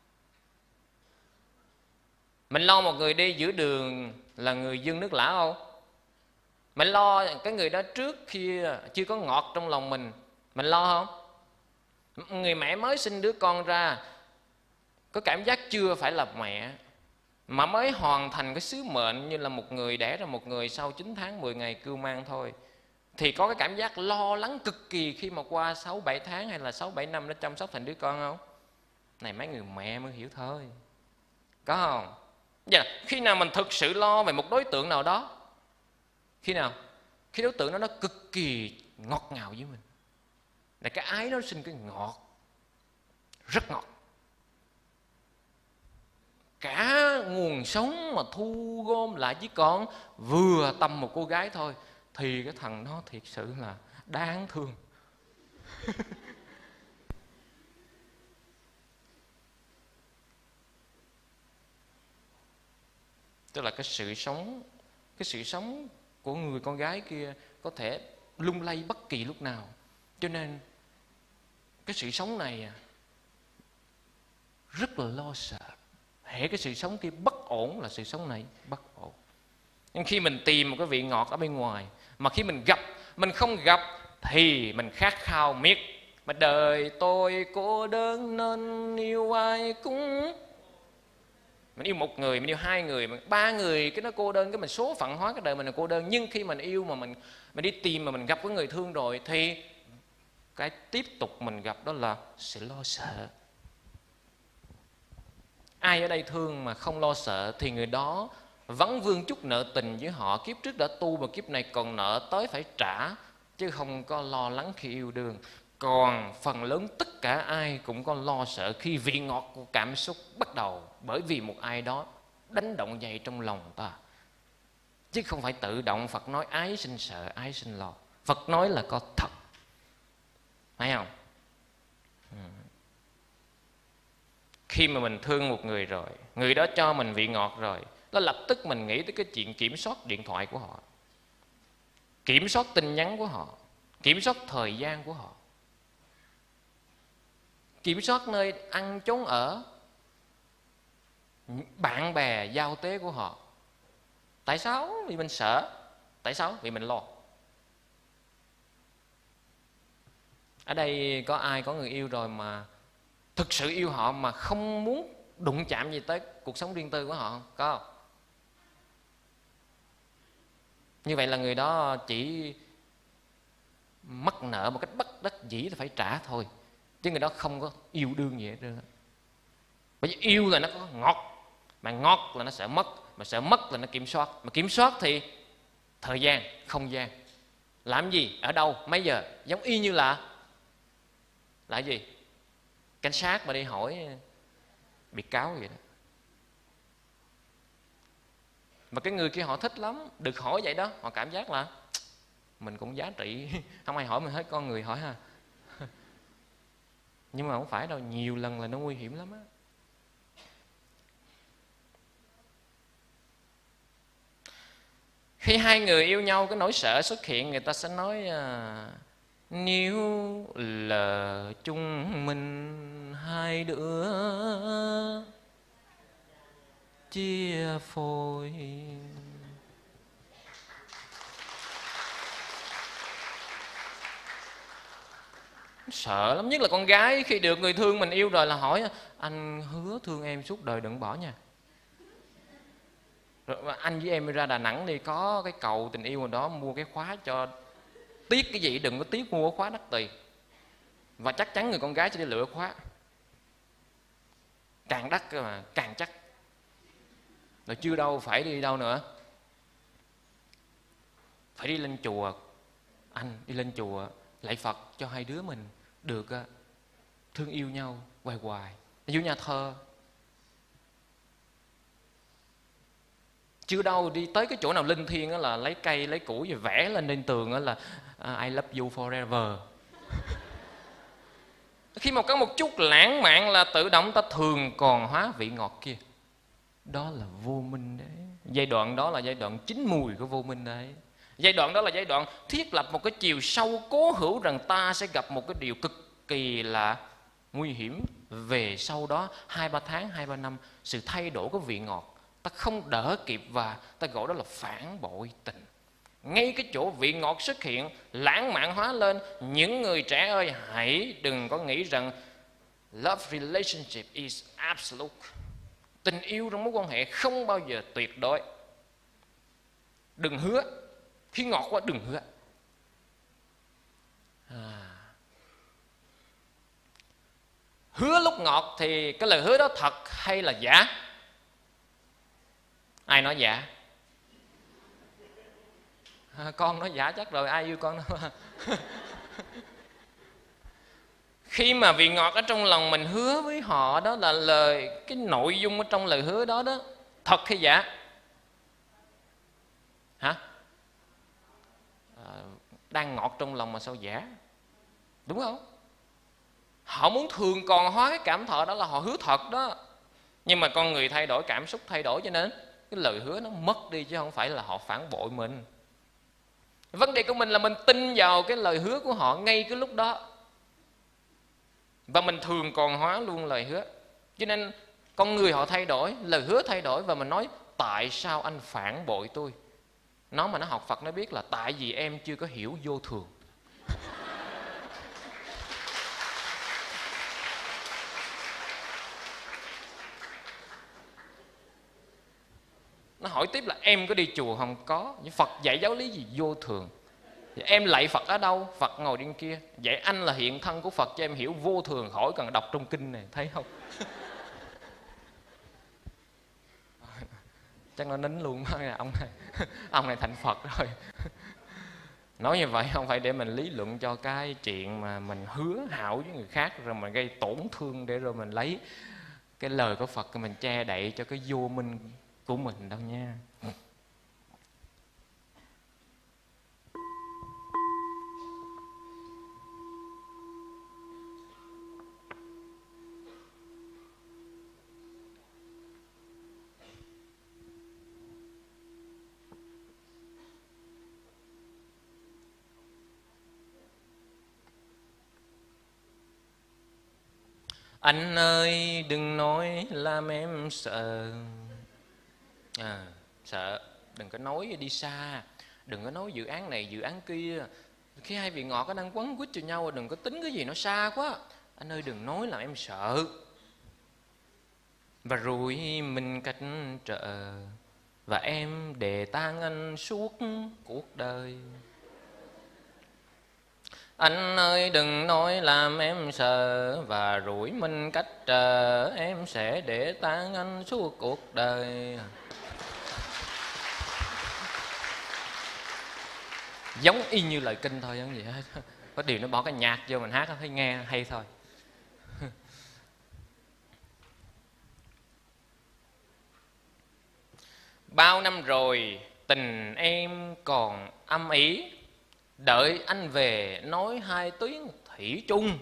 Mình lo một người đi giữa đường là người dưng nước lã không? Mình lo cái người đó trước khi chưa có ngọt trong lòng mình lo không? Người mẹ mới sinh đứa con ra, có cảm giác chưa phải là mẹ, mà mới hoàn thành cái sứ mệnh như là một người đẻ ra một người sau 9 tháng 10 ngày cưu mang thôi, thì có cái cảm giác lo lắng cực kỳ khi mà qua 6-7 tháng hay là 6-7 năm nó chăm sóc thành đứa con không? Này mấy người mẹ mới hiểu thôi. Có không? Dạ, khi nào mình thực sự lo về một đối tượng nào đó? Khi nào? Khi đối tượng đó nó cực kỳ ngọt ngào với mình. Là cái ái nó sinh cái ngọt, rất ngọt. Cả nguồn sống mà thu gom lại chỉ còn vừa tầm một cô gái thôi, thì cái thằng nó thiệt sự là đáng thương. Tức là cái sự sống của người con gái kia có thể lung lay bất kỳ lúc nào. Cho nên cái sự sống này rất là lo sợ. Hễ cái sự sống kia bất ổn là sự sống này bất ổn. Nhưng khi mình tìm một cái vị ngọt ở bên ngoài, mà khi mình gặp, mình không gặp thì mình khát khao miết. Mà đời tôi cô đơn nên yêu ai cũng. Mình yêu một người, mình yêu hai người, ba người, cái nó cô đơn, cái mình số phận hóa cái đời mình là cô đơn. Nhưng khi mình yêu mà mình đi tìm mà mình gặp cái người thương rồi, thì cái tiếp tục mình gặp đó là sự lo sợ. Ai ở đây thương mà không lo sợ thì người đó vẫn vương chút nợ tình với họ. Kiếp trước đã tu mà kiếp này còn nợ tới phải trả, chứ không có lo lắng khi yêu đương. Còn phần lớn tất cả ai cũng có lo sợ khi vị ngọt của cảm xúc bắt đầu bởi vì một ai đó đánh động dậy trong lòng ta. Chứ không phải tự động Phật nói ái sinh sợ, ái sinh lo. Phật nói là có thật. Thấy không? Khi mà mình thương một người rồi, người đó cho mình vị ngọt rồi, đó lập tức mình nghĩ tới cái chuyện kiểm soát điện thoại của họ, kiểm soát tin nhắn của họ, kiểm soát thời gian của họ, kiểm soát nơi ăn chốn ở, bạn bè giao tế của họ. Tại sao? Vì mình sợ. Tại sao? Vì mình lo. Ở đây có ai có người yêu rồi mà thực sự yêu họ mà không muốn đụng chạm gì tới cuộc sống riêng tư của họ không? Có không? Như vậy là người đó chỉ mắc nợ một cách bất đắc dĩ là phải trả thôi, chứ người đó không có yêu đương gì hết trơn. Bởi vì yêu là nó có ngọt, mà ngọt là nó sợ mất, mà sợ mất là nó kiểm soát, mà kiểm soát thì thời gian, không gian, làm gì, ở đâu, mấy giờ. Giống y như là gì? Cảnh sát mà đi hỏi bị cáo vậy đó. Mà cái người kia họ thích lắm, được hỏi vậy đó, họ cảm giác là mình cũng giá trị. Không ai hỏi mình hết, con người hỏi ha. Nhưng mà không phải đâu, nhiều lần là nó nguy hiểm lắm á. Khi hai người yêu nhau, cái nỗi sợ xuất hiện, người ta sẽ nói nếu là chung mình hai đứa chia phôi. Sợ lắm, nhất là con gái khi được người thương mình yêu rồi là hỏi anh hứa thương em suốt đời đừng bỏ nha. Rồi anh với em ra Đà Nẵng đi, có cái cầu tình yêu rồi đó, mua cái khóa cho. Tiếc cái gì đừng có tiếc mua khóa đắt tiền. Và chắc chắn người con gái sẽ đi lựa khóa càng đắt cơ mà càng chắc. Rồi chưa đâu phải đi đâu nữa, phải đi lên chùa. Anh đi lên chùa lạy Phật cho hai đứa mình được thương yêu nhau hoài hoài. Vô nhà thờ. Chưa đâu đi tới cái chỗ nào linh thiêng đó là lấy cây lấy củi và vẽ lên trên tường đó là I love you forever. Khi mà có một chút lãng mạn là tự động ta thường còn hóa vị ngọt kia. Đó là vô minh đấy. Giai đoạn đó là giai đoạn chín mùi của vô minh đấy. Giai đoạn đó là giai đoạn thiết lập một cái chiều sâu cố hữu rằng ta sẽ gặp một cái điều cực kỳ là nguy hiểm. Về sau đó 2-3 tháng, 2-3 năm, sự thay đổi của vị ngọt ta không đỡ kịp, và ta gọi đó là phản bội tình. Ngay cái chỗ vị ngọt xuất hiện, lãng mạn hóa lên. Những người trẻ ơi, hãy đừng có nghĩ rằng love relationship is absolute. Tình yêu trong mối quan hệ không bao giờ tuyệt đối. Đừng hứa, khi ngọt quá đừng hứa. Hứa lúc ngọt thì cái lời hứa đó thật hay là giả? Ai nói giả? Con nói giả chắc rồi, ai yêu con đâu. Khi mà vị ngọt ở trong lòng mình hứa với họ, đó là lời, cái nội dung ở trong lời hứa đó đó, thật hay giả? Hả? Đang ngọt trong lòng mà sao giả? Đúng không? Họ muốn thường còn hóa cái cảm thọ đó là họ hứa thật đó. Nhưng mà con người thay đổi, cảm xúc thay đổi, cho nên cái lời hứa nó mất đi, chứ không phải là họ phản bội mình. Vấn đề của mình là mình tin vào cái lời hứa của họ ngay cái lúc đó, và mình thường còn hóa luôn lời hứa. Cho nên con người họ thay đổi, lời hứa thay đổi, và mình nói tại sao anh phản bội tôi? Nó mà nó học Phật nó biết là tại vì em chưa có hiểu vô thường. Nó hỏi tiếp là em có đi chùa không? Có. Nhưng Phật dạy giáo lý gì? Vô thường. Thì em lạy Phật ở đâu? Phật ngồi trên kia. Vậy anh là hiện thân của Phật cho em hiểu vô thường, khỏi cần đọc trong kinh này, thấy không? Chắc nó nín luôn đó, ông này thành Phật rồi. Nói như vậy không phải để mình lý luận cho cái chuyện mà mình hứa hảo với người khác rồi mình gây tổn thương, để rồi mình lấy cái lời của Phật mình che đậy cho cái vô minh của mình đâu nha. Anh ơi đừng nói làm em sợ. Sợ, đừng có nói đi xa, đừng có nói dự án này dự án kia. Khi hai vị ngọt đang quấn quýt cho nhau, đừng có tính cái gì nó xa quá. Anh ơi đừng nói làm em sợ. Và rồi mình cách trở, và em để tan anh suốt cuộc đời. Anh ơi đừng nói làm em sợ, và rủi mình cách trở, em sẽ để tan anh suốt cuộc đời. Giống y như lời kinh thôi, giống vậy hết. Có điều nó bỏ cái nhạc vô mình hát thấy nghe hay thôi. Bao năm rồi tình em còn âm ỉ, đợi anh về nói hai tiếng thủy chung.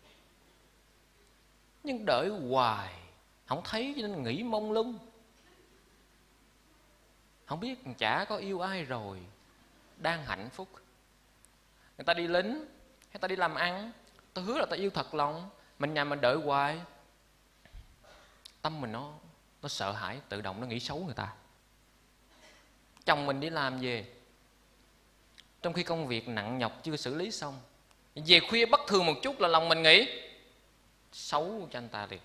Nhưng đợi hoài không thấy cho nên nghĩ mông lung. Không biết chả có yêu ai rồi, đang hạnh phúc. Người ta đi lính, người ta đi làm ăn, tôi hứa là ta yêu thật lòng. Mình nhà mình đợi hoài, tâm mình nó sợ hãi, tự động nó nghĩ xấu người ta. Chồng mình đi làm về, trong khi công việc nặng nhọc chưa xử lý xong, về khuya bất thường một chút là lòng mình nghĩ xấu cho anh ta liền.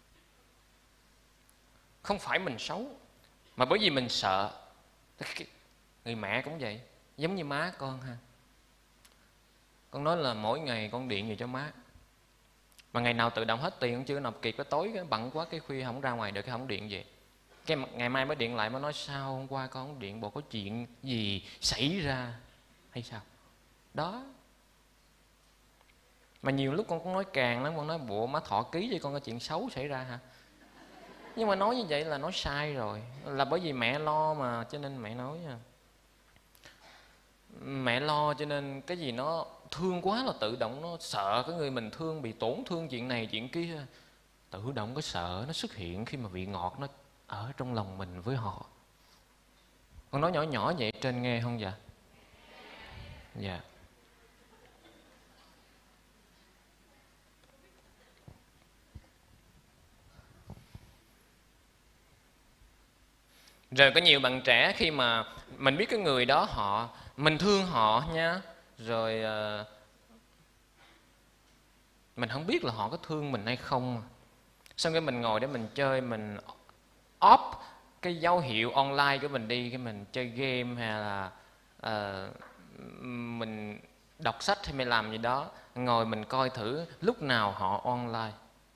Không phải mình xấu, mà bởi vì mình sợ. Người mẹ cũng vậy, giống như má con ha. Con nói là mỗi ngày con điện về cho má, mà ngày nào tự động hết tiền, chưa nộp kịp, cái tối cái bận quá, cái khuya không ra ngoài được, cái không điện về. Cái ngày mai mới điện lại mới nói sao hôm qua con không điện, bộ có chuyện gì xảy ra hay sao? Đó. Mà nhiều lúc con cũng nói càng lắm, con nói bộ má thọ ký cho con có chuyện xấu xảy ra hả? Nhưng mà nói như vậy là nói sai rồi. Là bởi vì mẹ lo mà, cho nên mẹ nói. Mẹ lo cho nên cái gì nó thương quá là tự động nó sợ cái người mình thương bị tổn thương chuyện này chuyện kia. Tự động cái sợ nó xuất hiện khi mà vị ngọt nó ở trong lòng mình với họ. Con nói nhỏ nhỏ vậy trên nghe không dạ? Dạ. Rồi có nhiều bạn trẻ khi mà mình biết cái người đó mình thương họ nha, rồi mình không biết là họ có thương mình hay không. Xong cái mình ngồi để mình chơi, mình off cái dấu hiệu online của mình đi, cái mình chơi game hay là mình đọc sách hay mình làm gì đó, ngồi mình coi thử lúc nào họ online.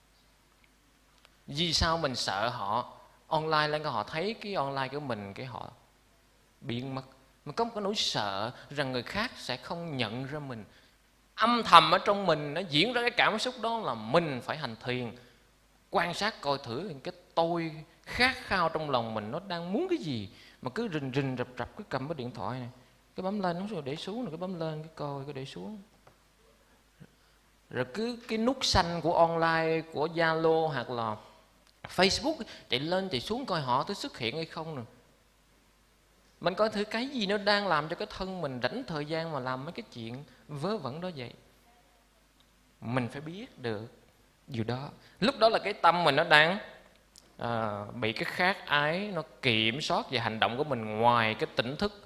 Vì sao mình sợ họ online lên, họ thấy cái online của mình cái họ biến mất. Mình có một cái nỗi sợ rằng người khác sẽ không nhận ra mình. Âm thầm ở trong mình nó diễn ra cái cảm xúc đó là mình phải hành thiền, quan sát coi thử cái tôi khát khao trong lòng mình nó đang muốn cái gì, mà cứ rình rình rập rập cứ cầm cái điện thoại này, cái bấm lên rồi để xuống, rồi cái bấm lên cái coi cái để xuống, rồi cứ cái nút xanh của online của Zalo hoặc là Facebook chạy lên chạy xuống coi họ tới xuất hiện hay không nè. Mình coi thử cái gì nó đang làm cho cái thân mình rảnh thời gian mà làm mấy cái chuyện vớ vẩn đó vậy. Mình phải biết được điều đó. Lúc đó là cái tâm mình nó đang bị cái khát ái nó kiểm soát về hành động của mình ngoài cái tỉnh thức.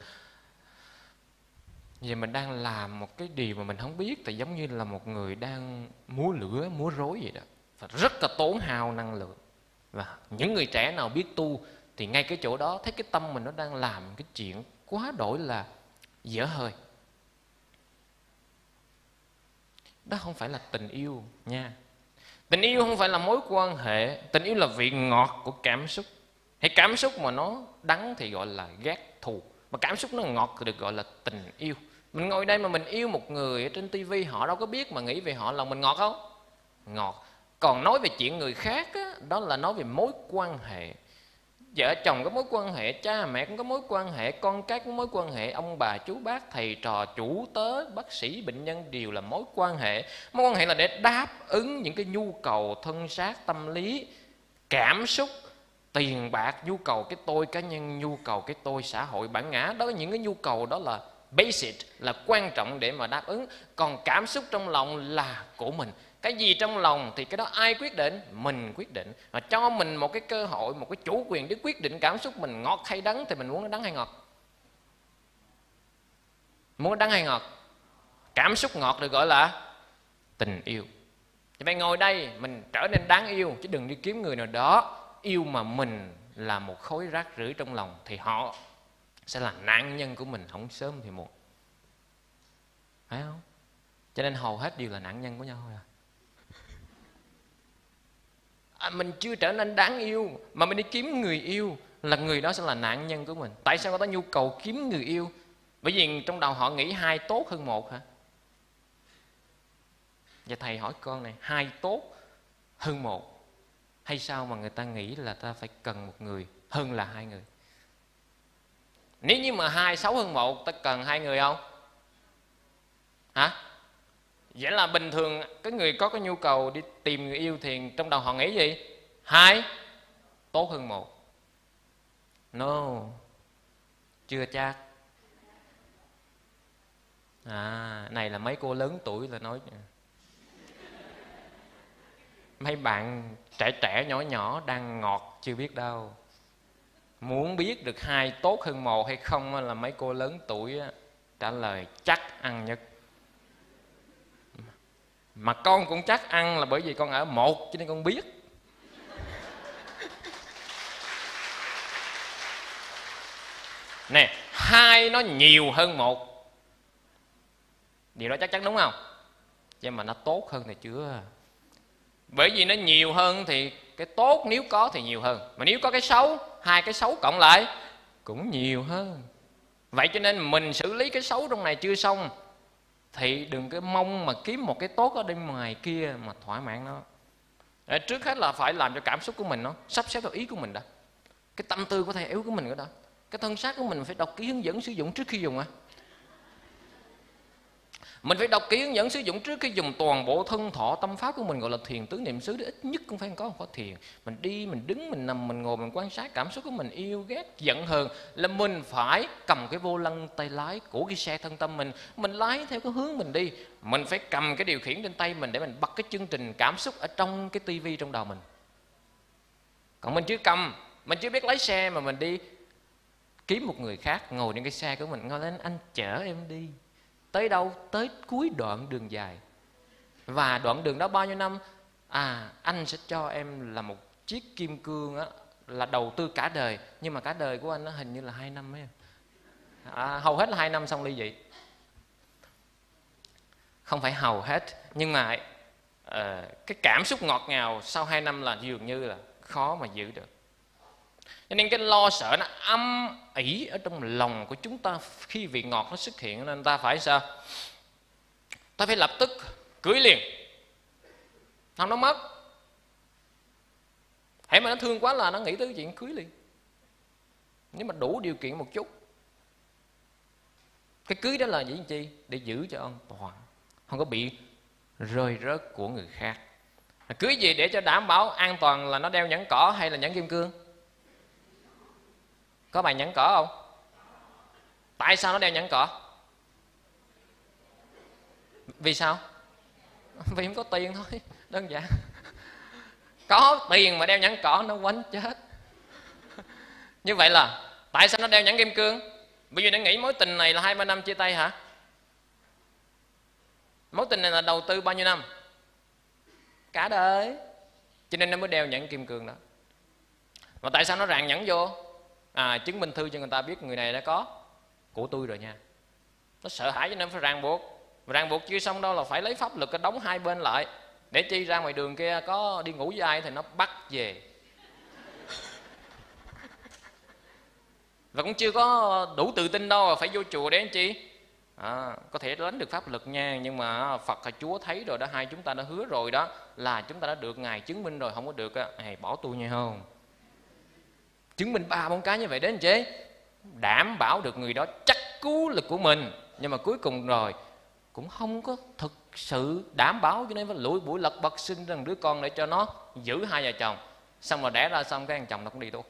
Vậy mình đang làm một cái điều mà mình không biết, thì giống như là một người đang múa lửa múa rối vậy đó, và rất là tốn hao năng lượng. Và những người trẻ nào biết tu thì ngay cái chỗ đó thấy cái tâm mình nó đang làm cái chuyện quá đổi là dở hơi. Đó không phải là tình yêu nha. Tình yêu không phải là mối quan hệ. Tình yêu là vị ngọt của cảm xúc. Hay cảm xúc mà nó đắng thì gọi là ghét thù, mà cảm xúc nó ngọt thì được gọi là tình yêu. Mình ngồi đây mà mình yêu một người ở trên tivi, họ đâu có biết mà nghĩ về họ lòng mình ngọt không? Ngọt. Còn nói về chuyện người khác á, đó là nói về mối quan hệ. Vợ chồng có mối quan hệ, cha mẹ cũng có mối quan hệ, con cái có mối quan hệ, ông bà chú bác thầy trò chủ tớ bác sĩ bệnh nhân đều là mối quan hệ. Mối quan hệ là để đáp ứng những cái nhu cầu thân xác tâm lý, cảm xúc, tiền bạc, nhu cầu cái tôi cá nhân, nhu cầu cái tôi xã hội bản ngã. Đó là những cái nhu cầu đó là basic, là quan trọng để mà đáp ứng. Còn cảm xúc trong lòng là của mình. Cái gì trong lòng thì cái đó ai quyết định? Mình quyết định. Và cho mình một cái cơ hội, một cái chủ quyền để quyết định cảm xúc mình ngọt hay đắng. Thì mình muốn nó đắng hay ngọt? Muốn nó đắng hay ngọt? Cảm xúc ngọt được gọi là tình yêu. Thì phải ngồi đây mình trở nên đáng yêu, chứ đừng đi kiếm người nào đó yêu mà mình là một khối rác rưởi trong lòng, thì họ sẽ là nạn nhân của mình, không sớm thì muộn. Phải không? Cho nên hầu hết đều là nạn nhân của nhau thôi mình chưa trở nên đáng yêu mà mình đi kiếm người yêu, là người đó sẽ là nạn nhân của mình. Tại sao có nhu cầu kiếm người yêu? Bởi vì trong đầu họ nghĩ hai tốt hơn một hả? Và thầy hỏi con này, hai tốt hơn một, hay sao mà người ta nghĩ là ta phải cần một người hơn là hai người? Nếu như mà hai xấu hơn một, ta cần hai người không? Hả? Vậy là bình thường cái người có cái nhu cầu đi tìm người yêu thì trong đầu họ nghĩ gì? Hai tốt hơn một. No, chưa chắc. Này là mấy cô lớn tuổi là nói. Mấy bạn trẻ trẻ nhỏ nhỏ đang ngọt chưa biết đâu. Muốn biết được hai tốt hơn một hay không là mấy cô lớn tuổi trả lời chắc ăn nhất. Mà con cũng chắc ăn là bởi vì con ở một cho nên con biết. Nè, hai nó nhiều hơn một, điều đó chắc chắn đúng không? Chứ mà nó tốt hơn thì chưa. Bởi vì nó nhiều hơn thì cái tốt nếu có thì nhiều hơn. Mà nếu có cái xấu, hai cái xấu cộng lại cũng nhiều hơn. Vậy cho nên mình xử lý cái xấu trong này chưa xong thì đừng có mong mà kiếm một cái tốt ở bên ngoài kia mà thỏa mãn nó. Trước hết là phải làm cho cảm xúc của mình nó sắp xếp theo ý của mình đã. Cái tâm tư của thầy yếu của mình cái đó. Cái thân xác của mình phải đọc ký hướng dẫn sử dụng trước khi dùng. Mình phải đọc kỹ hướng dẫn sử dụng trước khi dùng toàn bộ thân thọ tâm pháp của mình, gọi là thiền tứ niệm xứ. Để ít nhất cũng phải có một khóa thiền. Mình đi, mình đứng, mình nằm, mình ngồi, mình quan sát cảm xúc của mình, yêu ghét, giận hờn, là mình phải cầm cái vô lăng tay lái của cái xe thân tâm mình lái theo cái hướng mình đi. Mình phải cầm cái điều khiển trên tay mình để mình bật cái chương trình cảm xúc ở trong cái tivi trong đầu mình. Còn mình chưa cầm, mình chưa biết lái xe mà mình đi kiếm một người khác ngồi trên cái xe của mình, ngồi lên anh chở em đi. Tới đâu? Tới cuối đoạn đường dài. Và đoạn đường đó bao nhiêu năm? Anh sẽ cho em là một chiếc kim cương á, là đầu tư cả đời. Nhưng mà cả đời của anh nó hình như là 2 năm ấy. Hầu hết là 2 năm xong ly dị. Không phải hầu hết, nhưng mà cái cảm xúc ngọt ngào sau 2 năm là dường như là khó mà giữ được. Cho nên cái lo sợ nó âm ỉ ở trong lòng của chúng ta khi vị ngọt nó xuất hiện. Nên ta phải sao? Ta phải lập tức cưới liền, không nó mất. Hãy mà nó thương quá là nó nghĩ tới chuyện cưới liền. Nếu mà đủ điều kiện một chút. Cái cưới đó là gì anh chi? Để giữ cho an toàn, không có bị rơi rớt của người khác. Cưới gì để cho đảm bảo an toàn là nó đeo nhẫn cỏ hay là nhẫn kim cương? Có bài nhẫn cỏ không? Tại sao nó đeo nhẫn cỏ? Vì sao? Vì không có tiền thôi, đơn giản. Có tiền mà đeo nhẫn cỏ nó quánh chết. Như vậy là tại sao nó đeo nhẫn kim cương? Bây giờ đã nghĩ mối tình này là 2-3 năm chia tay hả? Mối tình này là đầu tư bao nhiêu năm? Cả đời. Cho nên nó mới đeo nhẫn kim cương đó. Mà tại sao nó ràng nhẫn vô? Chứng minh thư cho người ta biết người này đã có của tôi rồi nha. Nó sợ hãi cho nên phải ràng buộc. Ràng buộc chưa xong đâu là phải lấy pháp lực đóng hai bên lại. Để chi ra ngoài đường kia có đi ngủ với ai thì nó bắt về. Và cũng chưa có đủ tự tin đâu, phải vô chùa để anh chi. Có thể đánh được pháp lực nha. Nhưng mà Phật và Chúa thấy rồi đó, hai chúng ta đã hứa rồi đó, là chúng ta đã được Ngài chứng minh rồi. Không có được bỏ tôi nha không. Chứng minh 3-4 cái như vậy đến chế, đảm bảo được người đó chắc cú lực của mình. Nhưng mà cuối cùng rồi cũng không có thực sự đảm bảo. Cho nên phải lủi buổi lật bật sinh ra đứa con để cho nó giữ hai vợ chồng. Xong rồi đẻ ra xong cái thằng chồng nó cũng đi tuốt.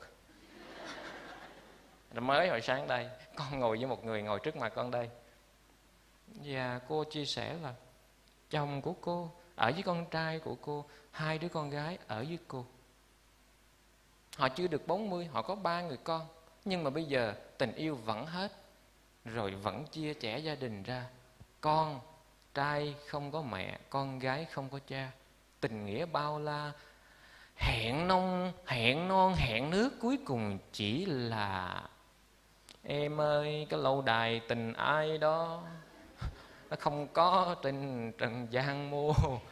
Rồi mới hồi sáng đây con ngồi với một người ngồi trước mặt con đây, và cô chia sẻ là chồng của cô ở với con trai của cô, 2 đứa con gái ở với cô. Họ chưa được 40, họ có 3 người con. Nhưng mà bây giờ tình yêu vẫn hết, rồi vẫn chia chẻ gia đình ra. Con trai không có mẹ, con gái không có cha. Tình nghĩa bao la, hẹn non, hẹn nước, cuối cùng chỉ là em ơi, cái lâu đài tình ai đó nó không có trên trần gian mua.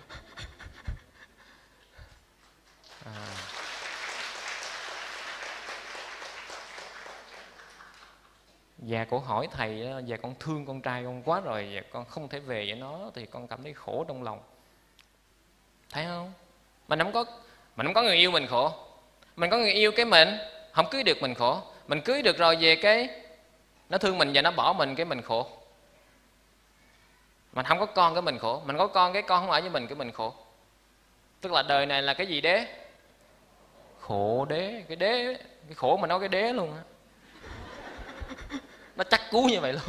Và cô hỏi thầy, và con thương con trai con quá rồi, và con không thể về với nó thì con cảm thấy khổ trong lòng. Thấy không? Mình không có người yêu mình khổ. Mình có người yêu cái mình không cưới được mình khổ. Mình cưới được rồi về cái nó thương mình và nó bỏ mình cái mình khổ. Mình không có con cái mình khổ. Mình có con cái con không ở với mình cái mình khổ. Tức là đời này là cái gì đế? Khổ đế. Cái khổ mà nói cái đế luôn á. Nó chắc cú như vậy luôn.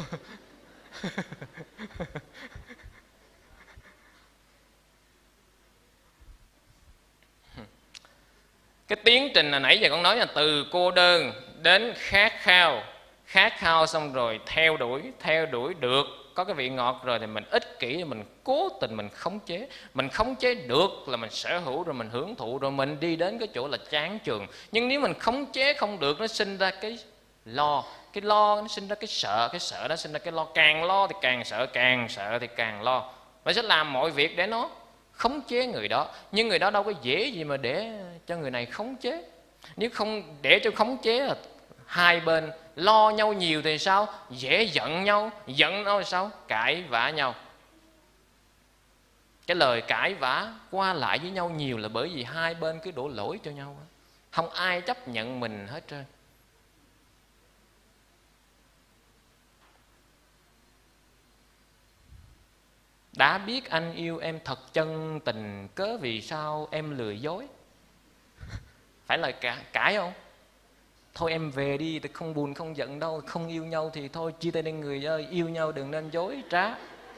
Cái tiến trình là nãy giờ con nói là từ cô đơn đến khát khao xong rồi theo đuổi được có cái vị ngọt rồi thì mình ích kỷ, mình cố tình mình khống chế được là mình sở hữu, rồi mình hưởng thụ, rồi mình đi đến cái chỗ là chán chường. Nhưng nếu mình khống chế không được, nó sinh ra cái lo nó sinh ra cái sợ nó sinh ra cái lo. Càng lo thì càng sợ thì càng lo. Và sẽ làm mọi việc để nó khống chế người đó. Nhưng người đó đâu có dễ gì mà để cho người này khống chế. Nếu không để cho khống chế là hai bên lo nhau nhiều thì sao? Dễ giận nhau thì sao? Cãi vã nhau. Cái lời cãi vã qua lại với nhau nhiều là bởi vì hai bên cứ đổ lỗi cho nhau. Không ai chấp nhận mình hết trơn. Đã biết anh yêu em thật chân tình, cớ vì sao em lừa dối? Phải lời cãi không? Thôi em về đi, tôi không buồn không giận đâu. Không yêu nhau thì thôi, chia tay đi người ơi. Yêu nhau đừng nên dối trá.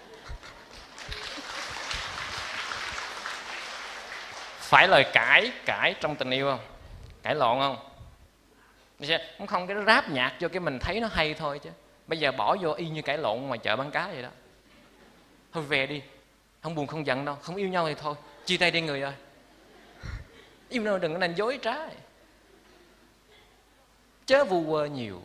Phải lời cãi trong tình yêu không? Cãi lộn không? Không cái ráp nhạc cho cái mình thấy nó hay thôi chứ. Bây giờ bỏ vô y như cãi lộn ngoài chợ bán cá vậy đó. Thôi về đi, không buồn không giận đâu. Không yêu nhau thì thôi, chia tay đi người ơi. Yêu nhau đừng có nên dối trá, chớ vu quơ nhiều.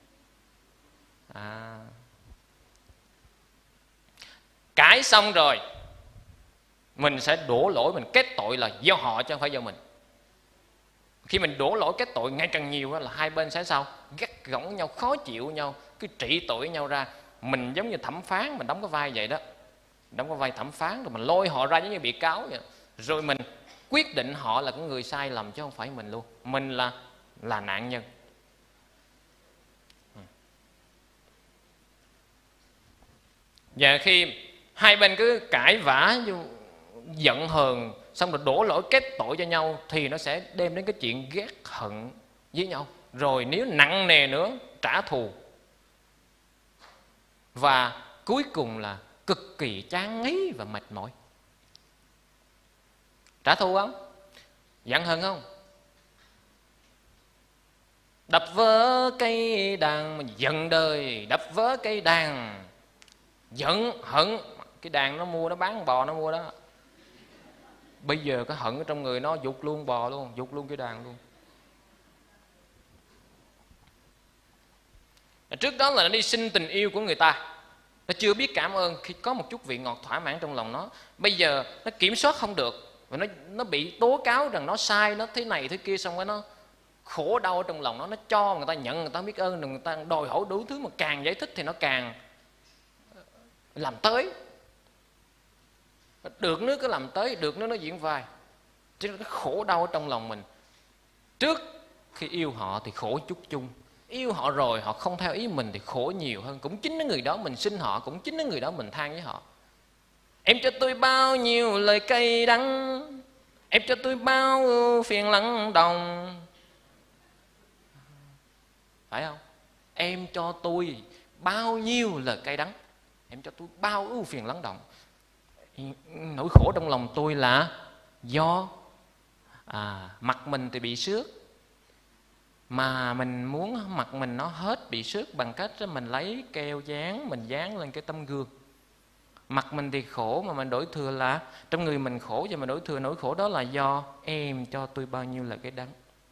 Cãi xong rồi mình sẽ đổ lỗi, mình kết tội là do họ chứ không phải do mình. Khi mình đổ lỗi kết tội ngày càng nhiều là hai bên sẽ sao? Gắt gỏng nhau, khó chịu nhau, cứ trị tội nhau ra. Mình giống như thẩm phán, mình đóng cái vai vậy đó, đóng cái vai thẩm phán, rồi mình lôi họ ra giống như bị cáo vậy. Rồi mình quyết định họ là cái người sai lầm chứ không phải mình luôn. Mình là nạn nhân. Và khi hai bên cứ cãi vã, giận hờn, xong rồi đổ lỗi kết tội cho nhau, thì nó sẽ đem đến cái chuyện ghét hận với nhau. Rồi nếu nặng nề nữa, trả thù. Và cuối cùng là cực kỳ chán ngấy và mệt mỏi. Trả thù không? Giận hờn không? Đập vỡ cây đàn, giận đời, đập vỡ cây đàn, giận hận. Cái đàn nó mua, nó bán bò nó mua đó. Bây giờ cái hận ở trong người nó dục luôn bò luôn, dục luôn cái đàn luôn. Trước đó là nó đi xin tình yêu của người ta, nó chưa biết cảm ơn khi có một chút vị ngọt thỏa mãn trong lòng nó. Bây giờ nó kiểm soát không được, và nó bị tố cáo rằng nó sai, nó thế này thế kia, xong rồi nó khổ đau ở trong lòng nó cho người ta nhận, người ta biết ơn, người ta đòi hỏi đủ thứ, mà càng giải thích thì nó càng làm tới. Được nước cứ làm tới, được nước nó diễn vai. Chứ nó khổ đau ở trong lòng mình. Trước khi yêu họ thì khổ chút chung, yêu họ rồi họ không theo ý mình thì khổ nhiều hơn. Cũng chính cái người đó mình xin họ, cũng chính cái người đó mình than với họ. Em cho tôi bao nhiêu lời cay đắng, em cho tôi bao phiền lắng đồng. Phải không? Em cho tôi bao nhiêu lời cay đắng, em cho tôi bao ưu phiền lắng động. Nỗi khổ trong lòng tôi là do mặt mình thì bị xước, mà mình muốn mặt mình nó hết bị xước bằng cách mình lấy keo dán, mình dán lên cái tấm gương. Mặt mình thì khổ, mà mình đổi thừa là trong người mình khổ, và mình đổi thừa nỗi khổ đó là do em cho tôi bao nhiêu là cái đắng.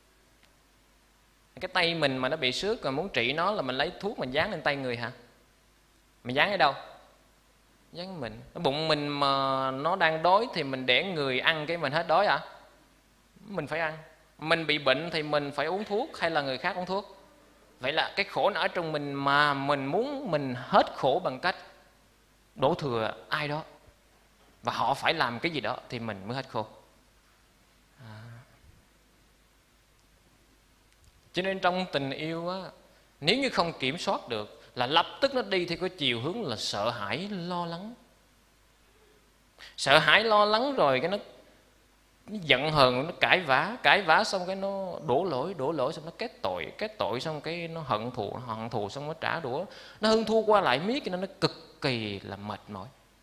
Cái tay mình mà nó bị xước, rồi muốn trị nó là mình lấy thuốc mình dán lên tay người hả? Mình dán ở đâu? Dán mình. Cái bụng mình mà nó đang đói thì mình để người ăn cái mình hết đói à? Mình phải ăn. Mình bị bệnh thì mình phải uống thuốc hay là người khác uống thuốc? Vậy là cái khổ nó ở trong mình, mà mình muốn mình hết khổ bằng cách đổ thừa ai đó, và họ phải làm cái gì đó thì mình mới hết khổ. Cho nên trong tình yêu á, nếu như không kiểm soát được là lập tức nó đi theo cái chiều hướng là sợ hãi, lo lắng. Sợ hãi, lo lắng rồi cái nó giận hờn, nó cãi vã xong cái nó đổ lỗi xong nó kết tội xong cái nó hận thù xong nó trả đũa, nó hơn thua qua lại miết, cho nên nó cực kỳ là mệt mỏi.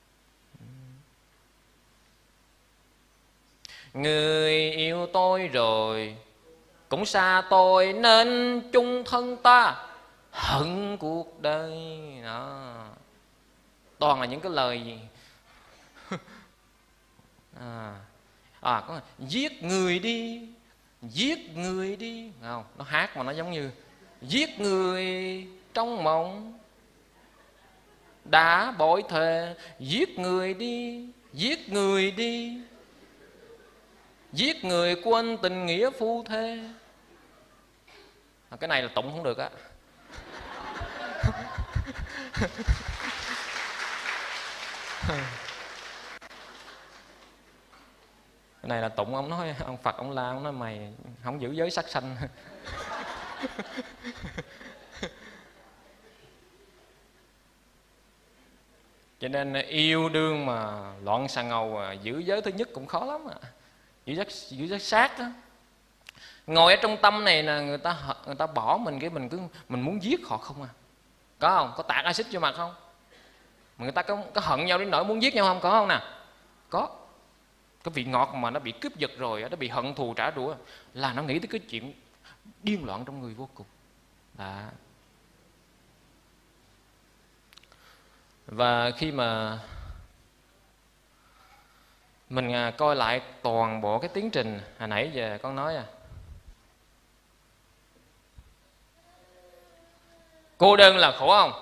Người yêu tôi rồi cũng xa tôi, nên chung thân ta hận cuộc đời. Đó. Toàn là những cái lời gì có giết người đi, giết người đi, không? Nó hát mà nó giống như giết người trong mộng, đã bội thề, giết người đi, giết người đi, giết người quên tình nghĩa phu thê. Cái này là tụng không được á. Cái này là tụng, ông nói, ông Phật ông la, ông nói mày không giữ giới sắc sanh. Cho Cho nên yêu đương mà loạn xà ngầu giữ giới thứ nhất cũng khó lắm giữ rất sát đó. Ngồi ở trong tâm này là người ta bỏ mình, cái mình muốn giết họ không à. Có không? Có tạt axit vô mặt không? Mà người ta có hận nhau đến nỗi muốn giết nhau không? Có không nè? Có. Cái vị ngọt mà nó bị cướp giật rồi, nó bị hận thù trả đũa, là nó nghĩ tới cái chuyện điên loạn trong người vô cùng. Đó. Và khi mà mình coi lại toàn bộ cái tiến trình hồi nãy giờ con nói cô đơn là khổ không?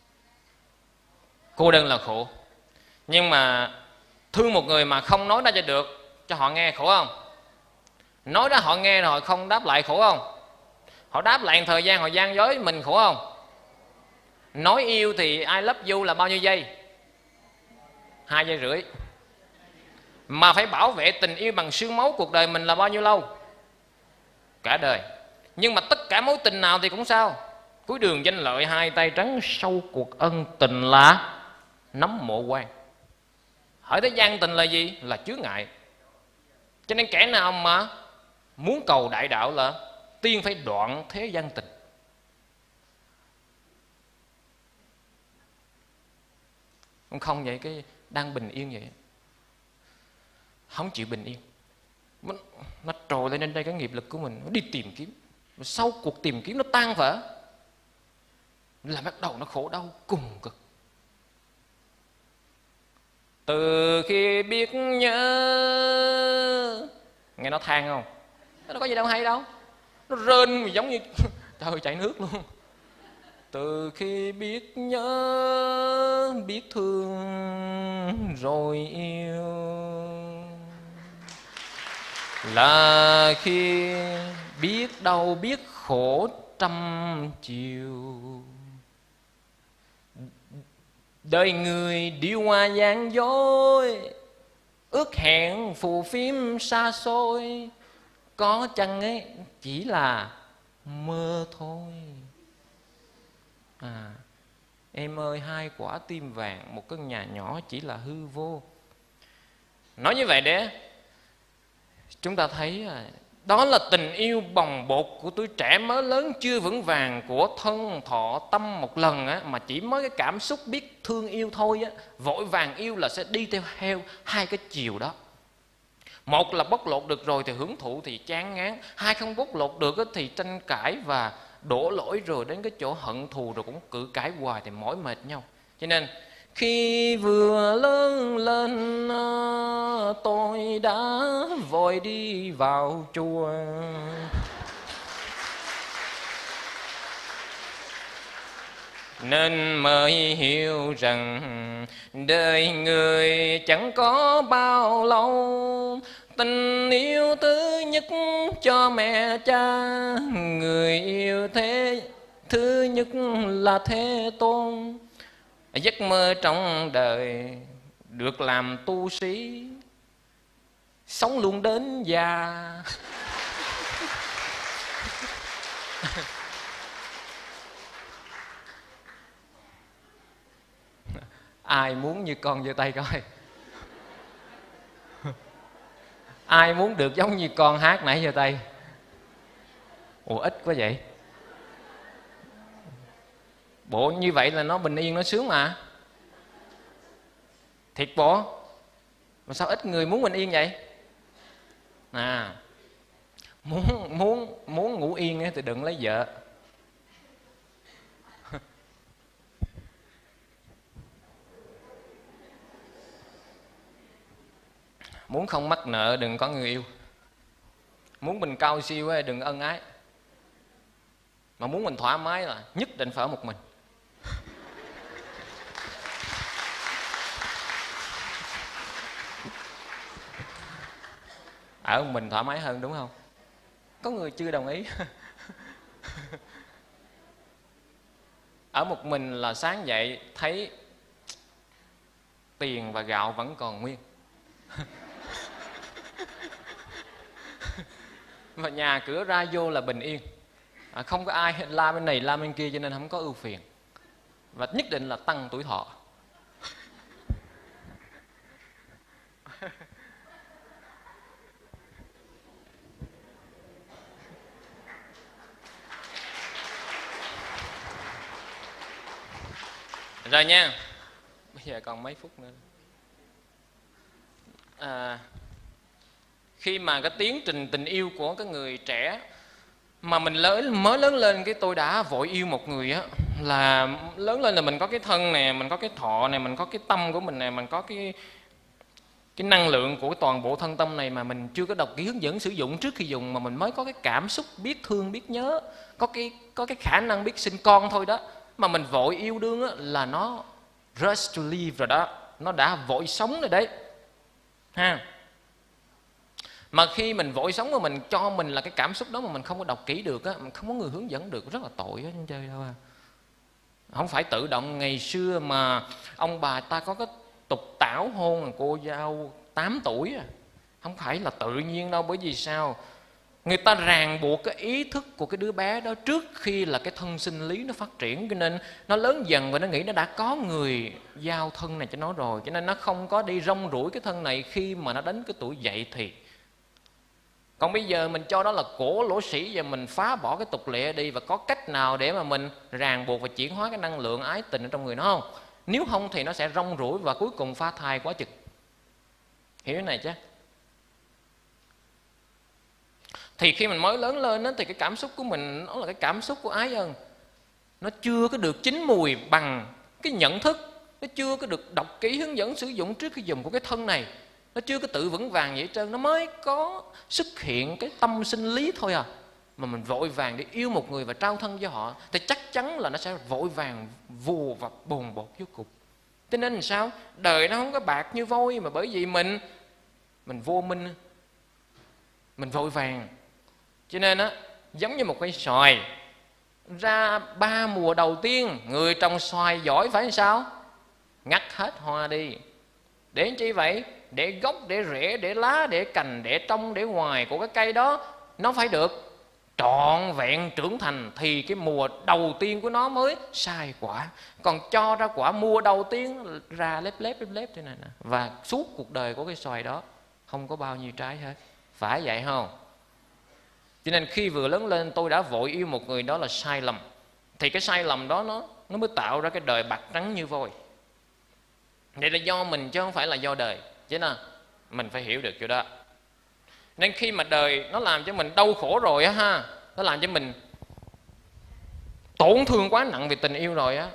Cô đơn là khổ. Nhưng mà thương một người mà không nói ra cho được, cho họ nghe, khổ không? Nói ra họ nghe rồi không đáp lại, khổ không? Họ đáp lại thời gian, họ gian dối mình, khổ không? Nói yêu thì I love you là bao nhiêu giây? 2 giây rưỡi. Mà phải bảo vệ tình yêu bằng xương máu cuộc đời mình là bao nhiêu lâu? Cả đời. Nhưng mà tất cả mối tình nào thì cũng sao? Cuối đường danh lợi hai tay trắng, sâu cuộc ân tình là nắm mộ quan. Hỏi thế gian tình là gì? Là chướng ngại. Cho nên kẻ nào mà muốn cầu đại đạo là tiên phải đoạn thế gian tình. Không vậy cái đang bình yên vậy, không chịu bình yên, nó trồi lên đây cái nghiệp lực của mình, nó đi tìm kiếm. Sau cuộc tìm kiếm nó tan vỡ, là bắt đầu nó khổ đau cùng cực. Từ khi biết nhớ, nghe nó than không? Nó có gì đâu hay đâu, nó rên giống như trời ơi, chảy nước luôn. Từ khi biết nhớ, biết thương rồi yêu, là khi biết đau biết khổ trăm chiều. Đời người điêu hoa gian dối, ước hẹn phù phiếm xa xôi, có chăng ấy chỉ là mơ thôi. Em ơi, 2 quả tim vàng, một căn nhà nhỏ chỉ là hư vô. Nói như vậy để chúng ta thấy đó là tình yêu bồng bột của tuổi trẻ mới lớn chưa vững vàng, của thân thọ tâm một lần mà chỉ mới cái cảm xúc biết thương yêu thôi vội vàng yêu là sẽ đi theo 2 cái chiều đó. Một là bóc lột được rồi thì hưởng thụ thì chán ngán, 2 không bóc lột được thì tranh cãi và đổ lỗi, rồi đến cái chỗ hận thù rồi cũng cự cãi hoài thì mỏi mệt nhau. Cho nên khi vừa lớn lên tôi đã vội đi vào chùa, nên mới hiểu rằng đời người chẳng có bao lâu. Tình yêu thứ nhất cho mẹ cha, người yêu thế thứ nhất là Thế Tôn. Giấc mơ trong đời được làm tu sĩ, sống luôn đến già. Ai muốn như con giơ tay coi. Ai muốn được giống như con hát nãy giơ tay. Ủa ít quá vậy. Bộ như vậy là nó bình yên, nó sướng mà. Thiệt bộ. Mà sao ít người muốn bình yên vậy? Muốn ngủ yên thì đừng lấy vợ. Muốn không mắc nợ đừng có người yêu. Muốn mình cao siêu đừng ân ái. Mà muốn mình thoải mái là nhất định phải ở một mình. Ở một mình thoải mái hơn đúng không? Có người chưa đồng ý. Ở một mình là sáng dậy thấy tiền và gạo vẫn còn nguyên. Và nhà cửa ra vô là bình yên, không có ai la bên này la bên kia, cho nên không có ưu phiền. Và nhất định là tăng tuổi thọ. Rồi nha. Bây giờ còn mấy phút nữa. Khi mà cái tiến trình tình yêu của cái người trẻ mà mình mới lớn lên, cái tôi đã vội yêu một người á, là lớn lên là mình có cái thân nè, mình có cái thọ nè, mình có cái tâm của mình nè, mình có cái năng lượng của toàn bộ thân tâm này, mà mình chưa có đọc kỹ hướng dẫn sử dụng trước khi dùng, mà mình mới có cái cảm xúc biết thương biết nhớ, có cái khả năng biết sinh con thôi đó, mà mình vội yêu đương á, là nó rush to live rồi đó, nó đã vội sống rồi đấy ha. Mà khi mình vội sống mà mình cho mình là cái cảm xúc đó mà mình không có đọc kỹ được á, mình không có người hướng dẫn được, rất là tội á, chơi đâu à. Không phải tự động. Ngày xưa mà ông bà ta có cái tục tảo hôn cô dâu 8 tuổi à, không phải là tự nhiên đâu. Bởi vì sao? Người ta ràng buộc cái ý thức của cái đứa bé đó trước khi là cái thân sinh lý nó phát triển, cho nên nó lớn dần và nó nghĩ nó đã có người giao thân này cho nó rồi, cho nên nó không có đi rong ruổi cái thân này khi mà nó đến cái tuổi dậy thì. Còn bây giờ mình cho đó là cổ lỗ sĩ và mình phá bỏ cái tục lệ đi, và có cách nào để mà mình ràng buộc và chuyển hóa cái năng lượng ái tình ở trong người nó không? Nếu không thì nó sẽ rong ruổi và cuối cùng phá thai quá chừng. Hiểu cái này chứ? Thì khi mình mới lớn lên đó, thì cái cảm xúc của mình nó là cái cảm xúc của ái ân, nó chưa có được chín mùi bằng cái nhận thức, nó chưa có được đọc kỹ hướng dẫn sử dụng trước khi dùng của cái thân này, nó chưa có tự vững vàng vậy trơn, nó mới có xuất hiện cái tâm sinh lý thôi à. Mà mình vội vàng để yêu một người và trao thân cho họ thì chắc chắn là nó sẽ vội vàng vù và bồn bột vô cùng. Cho nên làm sao? Đời nó không có bạc như vôi, mà bởi vì mình vô minh, mình vội vàng. Cho nên á, giống như một cây xoài ra 3 mùa đầu tiên, người trồng xoài giỏi phải làm sao? Ngắt hết hoa đi. Để chi vậy? Để gốc, để rễ, để lá, để cành, để trong, để ngoài của cái cây đó nó phải được trọn vẹn trưởng thành, thì cái mùa đầu tiên của nó mới sai quả. Còn cho ra quả mùa đầu tiên ra lép thế này nè, và suốt cuộc đời của cái xoài đó không có bao nhiêu trái hết. Phải vậy không? Cho nên khi vừa lớn lên tôi đã vội yêu một người, đó là sai lầm. Thì cái sai lầm đó nó mới tạo ra cái đời bạc trắng như vôi. Đây là do mình chứ không phải là do đời. Chứ nào mình phải hiểu được chỗ đó. Nên khi mà đời nó làm cho mình đau khổ rồi á ha, nó làm cho mình tổn thương quá nặng về tình yêu rồi á,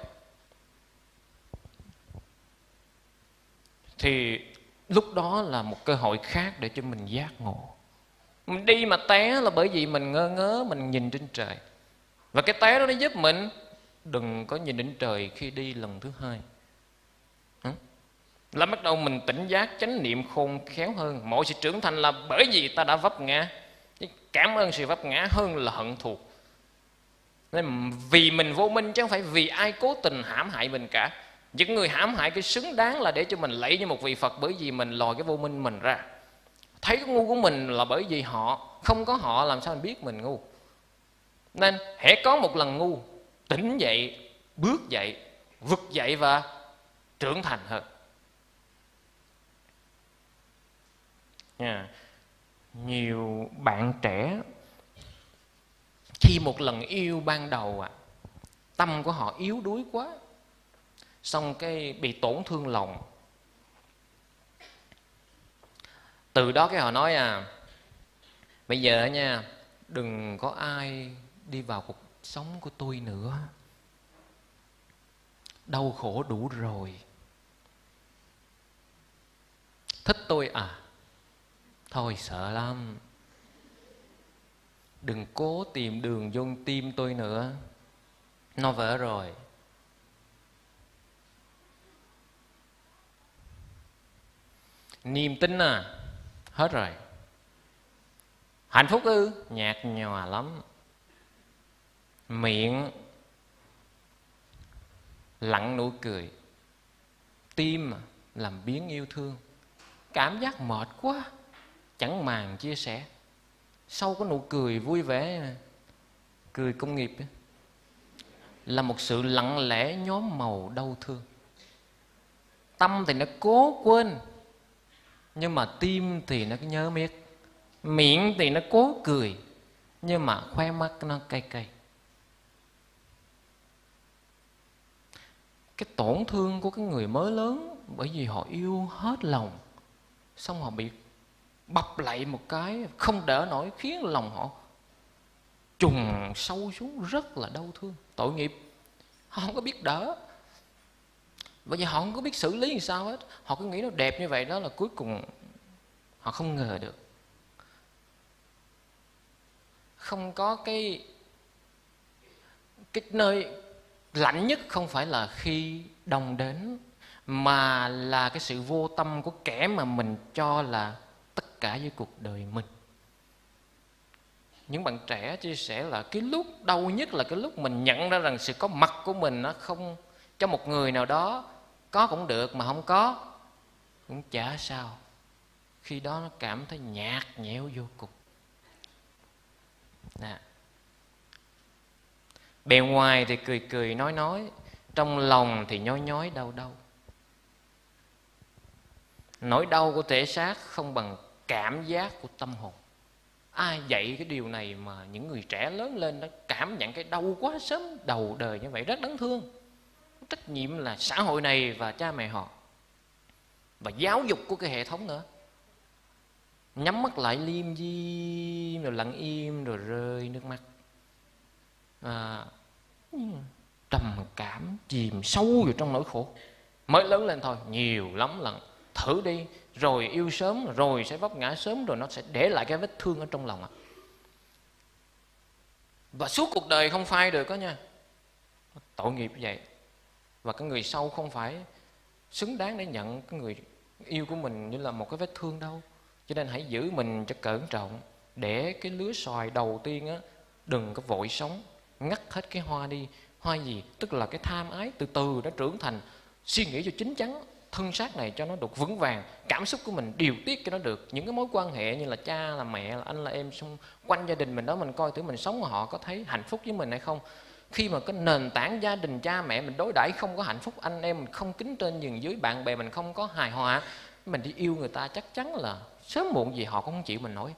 thì lúc đó là một cơ hội khác để cho mình giác ngộ. Mình đi mà té là bởi vì mình ngơ ngớ, mình nhìn trên trời. Và cái té đó nó giúp mình đừng có nhìn đến trời khi đi lần thứ hai. Là bắt đầu mình tỉnh giác, chánh niệm khôn khéo hơn. Mọi sự trưởng thành là bởi vì ta đã vấp ngã. Cảm ơn sự vấp ngã hơn là hận thù. Nên vì mình vô minh chứ không phải vì ai cố tình hãm hại mình cả. Những người hãm hại cái xứng đáng là để cho mình lạy như một vị Phật, bởi vì mình lòi cái vô minh mình ra. Thấy cái ngu của mình là bởi vì họ, không có họ làm sao mình biết mình ngu. Nên hễ có một lần ngu, tỉnh dậy, bước dậy, vực dậy và trưởng thành hơn. Nhiều bạn trẻ khi một lần yêu ban đầu tâm của họ yếu đuối quá, xong cái bị tổn thương lòng. Từ đó cái họ nói bây giờ nha, đừng có ai đi vào cuộc sống của tôi nữa, đau khổ đủ rồi. Thích tôi thôi sợ lắm, đừng cố tìm đường vô tim tôi nữa, nó vỡ rồi. Niềm tin hết rồi. Hạnh phúc ư? Nhạt nhòa lắm. Miệng lặng nụ cười, tim làm biến yêu thương. Cảm giác mệt quá, chẳng màng chia sẻ. Sau có nụ cười vui vẻ, cười công nghiệp là một sự lặng lẽ nhóm màu đau thương. Tâm thì nó cố quên, nhưng mà tim thì nó nhớ miết. Miệng thì nó cố cười, nhưng mà khoe mắt nó cay cay. cái tổn thương của cái người mới lớn, bởi vì họ yêu hết lòng, xong họ bị bập lại một cái không đỡ nổi, khiến lòng họ trùng sâu xuống, rất là đau thương, tội nghiệp. Họ không có biết đỡ, bởi vì họ không có biết xử lý làm sao hết. Họ cứ nghĩ nó đẹp như vậy đó, là cuối cùng họ không ngờ được. Không có cái nơi lạnh nhất không phải là khi đông đến, mà là cái sự vô tâm của kẻ mà mình cho là tất cả với cuộc đời mình. Những bạn trẻ chia sẻ là cái lúc đau nhất là cái lúc mình nhận ra rằng sự có mặt của mình nó không, cho một người nào đó có cũng được, mà không có cũng chả sao. Khi đó nó cảm thấy nhạt nhẽo vô cùng. Bề ngoài thì cười cười nói, trong lòng thì nhói nhói đau đau. Nỗi đau của thể xác không bằng cảm giác của tâm hồn. Ai dạy cái điều này mà những người trẻ lớn lên đã cảm nhận cái đau quá sớm đầu đời như vậy, rất đáng thương. Trách nhiệm là xã hội này và cha mẹ họ, và giáo dục của cái hệ thống nữa. Nhắm mắt lại liêm diêm rồi lặng im rồi rơi nước mắt, trầm cảm, chìm sâu vào trong nỗi khổ. Mới lớn lên thôi, nhiều lắm lần. Thử đi, rồi yêu sớm, rồi sẽ vấp ngã sớm, rồi nó sẽ để lại cái vết thương ở trong lòng. Và suốt cuộc đời không phai được đó nha. Tội nghiệp như vậy. Và cái người sau không phải xứng đáng để nhận cái người yêu của mình như là một cái vết thương đâu. Cho nên hãy giữ mình cho cẩn trọng, để cái lứa xoài đầu tiên á, đừng có vội sống, ngắt hết cái hoa đi. Hoa gì? Tức là cái tham ái từ từ nó trưởng thành. Suy nghĩ cho chín chắn, thân xác này cho nó được vững vàng, cảm xúc của mình điều tiết cho nó được. Những cái mối quan hệ như là cha, là mẹ, là anh, là em xung quanh gia đình mình đó, mình coi thử mình sống mà họ có thấy hạnh phúc với mình hay không. Khi mà cái nền tảng gia đình cha mẹ mình đối đãi không có hạnh phúc, anh em mình không kính trên nhường dưới, bạn bè mình không có hài hòa, mình đi yêu người ta chắc chắn là sớm muộn gì họ cũng không chịu mình nổi.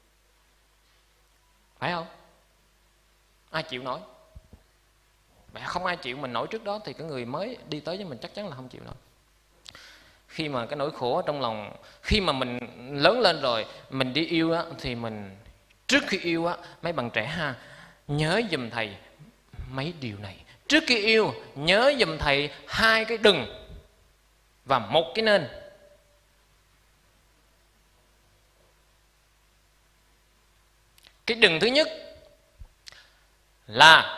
Phải không? Ai chịu nổi? Mà không ai chịu mình nổi trước đó thì cái người mới đi tới với mình chắc chắn là không chịu nổi. Khi mà cái nỗi khổ trong lòng, khi mà mình lớn lên rồi, mình đi yêu á, thì mình trước khi yêu á, mấy bạn trẻ ha, nhớ giùm thầy mấy điều này. Trước khi yêu nhớ giùm thầy 2 cái đừng và 1 cái nên. Cái đừng thứ nhất là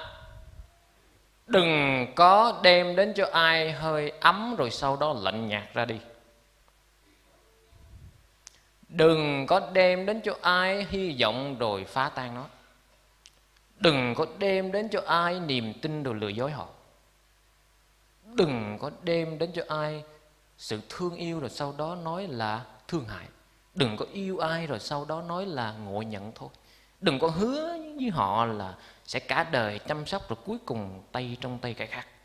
đừng có đem đến cho ai hơi ấm rồi sau đó lạnh nhạt ra đi. Đừng có đem đến cho ai hy vọng rồi phá tan nó. Đừng có đem đến cho ai niềm tin rồi lừa dối họ. Đừng có đem đến cho ai sự thương yêu rồi sau đó nói là thương hại. Đừng có yêu ai rồi sau đó nói là ngộ nhận thôi. Đừng có hứa với họ là sẽ cả đời chăm sóc rồi cuối cùng tay trong tay kẻ khác.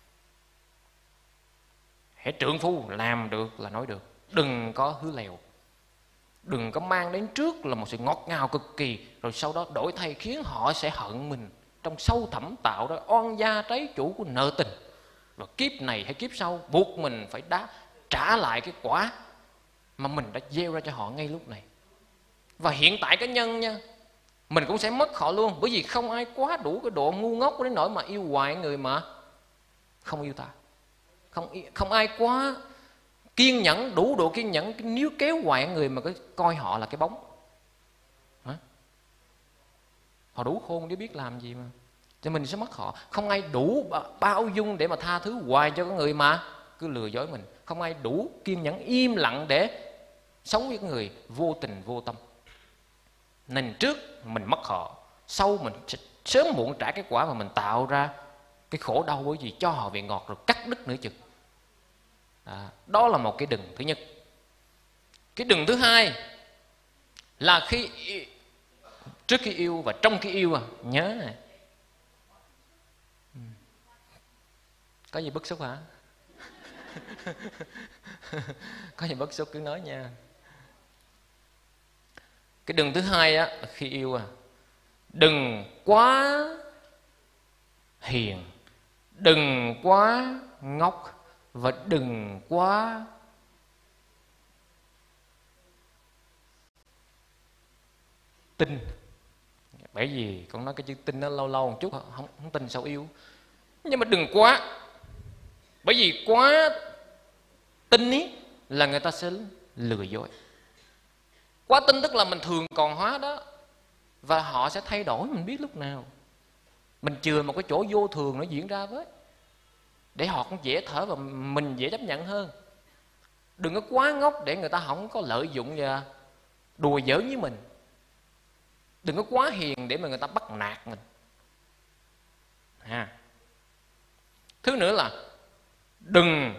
Hễ trượng phu làm được là nói được. Đừng có hứa lèo. Đừng có mang đến trước là một sự ngọt ngào cực kỳ, rồi sau đó đổi thay khiến họ sẽ hận mình. Trong sâu thẳm tạo ra oan gia trái chủ của nợ tình. Và kiếp này hay kiếp sau buộc mình phải trả lại cái quả mà mình đã gieo ra cho họ ngay lúc này. Và hiện tại cá nhân nha, mình cũng sẽ mất họ luôn. Bởi vì không ai quá đủ cái độ ngu ngốc đến nỗi mà yêu hoài người mà không yêu ta. Không ai quá kiên nhẫn, đủ độ kiên nhẫn níu kéo hoài người mà coi họ là cái bóng. Họ đủ khôn để biết làm gì mà, cho mình sẽ mất họ. Không ai đủ bao dung để mà tha thứ hoài cho cái người mà cứ lừa dối mình. Không ai đủ kiên nhẫn im lặng để sống với người vô tình vô tâm. Nên trước mình mất họ, sau mình sớm muộn trả cái quả mà mình tạo ra cái khổ đau, bởi vì cho họ vị ngọt rồi cắt đứt nửa chừng. Đó là một cái đừng thứ nhất. Cái đừng thứ hai là trước khi yêu và trong khi yêu nhớ này. Có gì bức xúc hả? Có gì bức xúc cứ nói nha. Cái đừng thứ hai á, khi yêu đừng quá hiền, đừng quá ngốc và đừng quá tin. Bởi vì con nói cái chữ tin nó lâu lâu một chút, không tin sao yêu. Nhưng mà đừng quá, bởi vì quá tin ý là người ta sẽ lừa dối. Quá tin tức là mình thường còn hóa đó, và họ sẽ thay đổi mình biết lúc nào. Mình chừa một cái chỗ vô thường nó diễn ra với, để họ cũng dễ thở và mình dễ chấp nhận hơn. Đừng có quá ngốc để người ta không có lợi dụng và đùa giỡn với mình. Đừng có quá hiền để mà người ta bắt nạt mình. Thứ nữa là đừng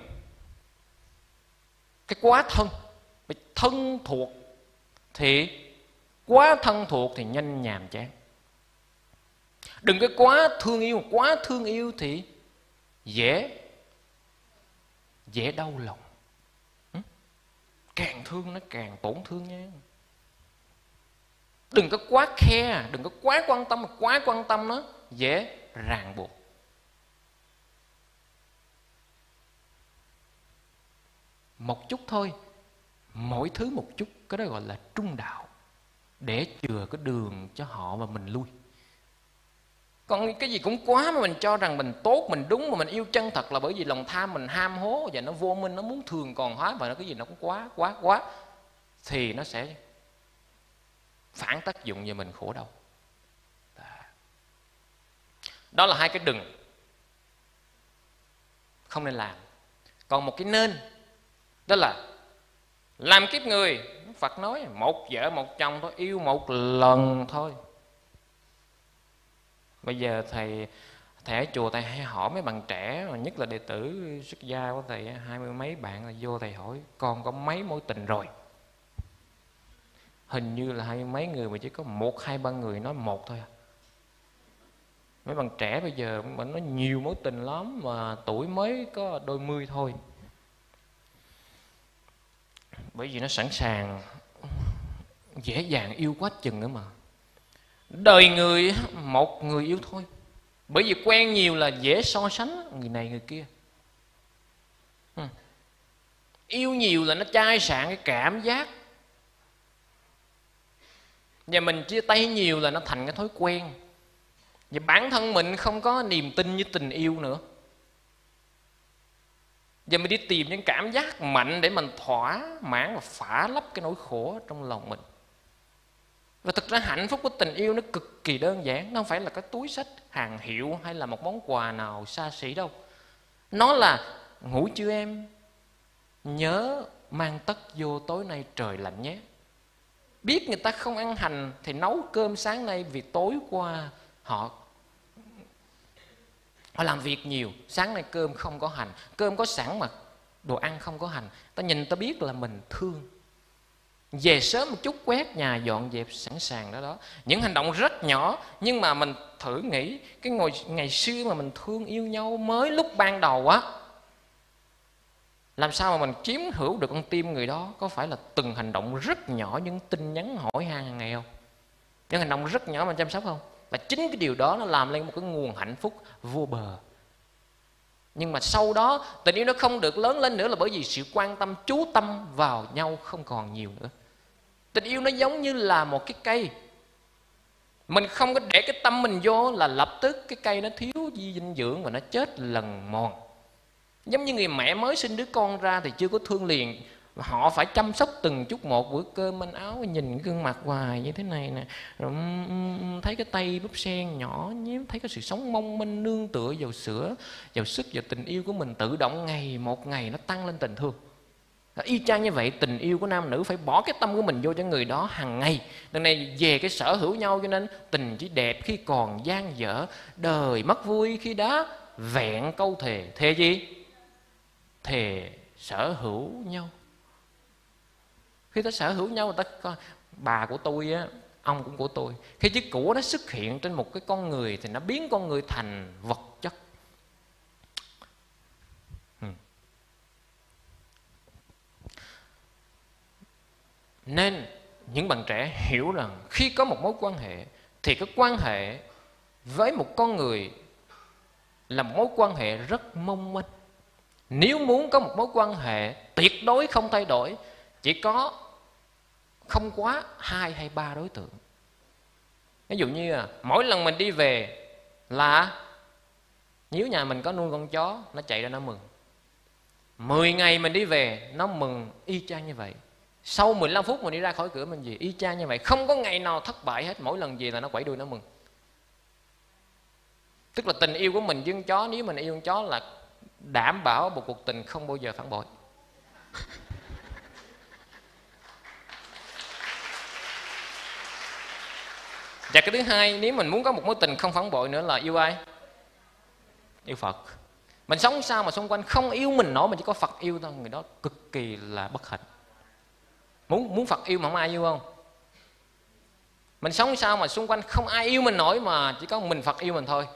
cái quá thân. Thân thuộc thì quá thân thuộc thì nhanh nhàm chán. Đừng cái quá thương yêu. Quá thương yêu thì dễ đau lòng. Càng thương nó càng tổn thương nha. Đừng có quá khe, đừng có quá quan tâm. Quá quan tâm nó dễ ràng buộc. Một chút thôi, mỗi thứ một chút, cái đó gọi là trung đạo, để chừa cái đường cho họ và mình lui. Còn cái gì cũng quá mà mình cho rằng mình tốt, mình đúng, mà mình yêu chân thật là bởi vì lòng tham mình ham hố và nó vô minh, nó muốn thường còn hóa, và nó cái gì nó cũng quá thì nó sẽ phản tác dụng về mình khổ đau. Đó là hai cái đừng, không nên làm. Còn một cái nên, đó là làm kiếp người. Phật nói một vợ một chồng thôi, yêu một lần thôi. Bây giờ thầy ở chùa thầy hay hỏi mấy bạn trẻ, mà nhất là đệ tử xuất gia của thầy, 20 mấy bạn là vô thầy hỏi con có mấy mối tình rồi. Hình như là 20 mấy người mà chỉ có 1, 2, 3 người nói một thôi. Mấy bạn trẻ bây giờ mà nói nhiều mối tình lắm, mà tuổi mới có đôi mươi thôi. Bởi vì nó sẵn sàng dễ dàng yêu quá chừng nữa mà. Đời người một người yêu thôi. Bởi vì quen nhiều là dễ so sánh người này người kia. Yêu nhiều là nó chai sạn cái cảm giác. Và mình chia tay nhiều là nó thành cái thói quen. Và bản thân mình không có niềm tin với tình yêu nữa. Và mình đi tìm những cảm giác mạnh để mình thỏa mãn và phá lấp cái nỗi khổ trong lòng mình. Và thực ra hạnh phúc của tình yêu nó cực kỳ đơn giản. Nó không phải là cái túi xách hàng hiệu hay là một món quà nào xa xỉ đâu. Nó là ngủ chưa em, nhớ mang tất vô tối nay trời lạnh nhé. Biết người ta không ăn hành thì nấu cơm sáng nay, vì tối qua họ làm việc nhiều, sáng nay cơm không có hành. Cơm có sẵn mà đồ ăn không có hành. Ta nhìn ta biết là mình thương. Về sớm một chút, quét nhà dọn dẹp sẵn sàng đó. Những hành động rất nhỏ, nhưng mà mình thử nghĩ cái ngày xưa mà mình thương yêu nhau mới lúc ban đầu á, làm sao mà mình chiếm hữu được con tim người đó? Có phải là từng hành động rất nhỏ, những tin nhắn hỏi han hàng ngày không? Những hành động rất nhỏ mà chăm sóc không? Và chính cái điều đó nó làm lên một cái nguồn hạnh phúc vô bờ. Nhưng mà sau đó tình yêu nó không được lớn lên nữa là bởi vì sự quan tâm, chú tâm vào nhau không còn nhiều nữa. Tình yêu nó giống như là một cái cây. Mình không có để cái tâm mình vô là lập tức cái cây nó thiếu dinh dưỡng và nó chết lần mòn. Giống như người mẹ mới sinh đứa con ra thì chưa có thương liền, họ phải chăm sóc từng chút một, bữa cơm manh áo, nhìn gương mặt hoài như thế này nè, rồi thấy cái tay búp sen nhỏ nhém, thấy cái sự sống mong manh nương tựa vào sữa, vào sức, vào tình yêu của mình, tự động ngày một ngày nó tăng lên tình thương. Y chang như vậy, tình yêu của nam nữ phải bỏ cái tâm của mình vô cho người đó hàng ngày. Lần này về cái sở hữu nhau, cho nên tình chỉ đẹp khi còn dang dở, đời mất vui khi đã vẹn câu thề. Thề gì? Thề sở hữu nhau. Khi ta sở hữu nhau, người ta coi bà của tôi á, ông cũng của tôi. Khi chiếc của nó xuất hiện trên một cái con người thì nó biến con người thành vật chất. Nên những bạn trẻ hiểu rằng khi có một mối quan hệ thì cái quan hệ với một con người là một mối quan hệ rất mong manh. Nếu muốn có một mối quan hệ tuyệt đối không thay đổi, chỉ có không quá 2 hay 3 đối tượng. Ví dụ như là mỗi lần mình đi về là nếu nhà mình có nuôi con chó, nó chạy ra nó mừng. 10 ngày mình đi về, nó mừng y chang như vậy. Sau 15 phút mình đi ra khỏi cửa mình về, y chang như vậy. Không có ngày nào thất bại hết, mỗi lần về là nó quẩy đuôi nó mừng. Tức là tình yêu của mình với con chó, nếu mình yêu con chó là đảm bảo một cuộc tình không bao giờ phản bội. Và cái thứ hai, nếu mình muốn có một mối tình không phản bội nữa là yêu ai? Yêu Phật. Mình sống sao mà xung quanh không yêu mình nổi, mà chỉ có Phật yêu thôi, người đó cực kỳ là bất hạnh. Muốn Phật yêu mà không ai yêu không? Mình sống sao mà xung quanh không ai yêu mình nổi, mà chỉ có mình Phật yêu mình thôi,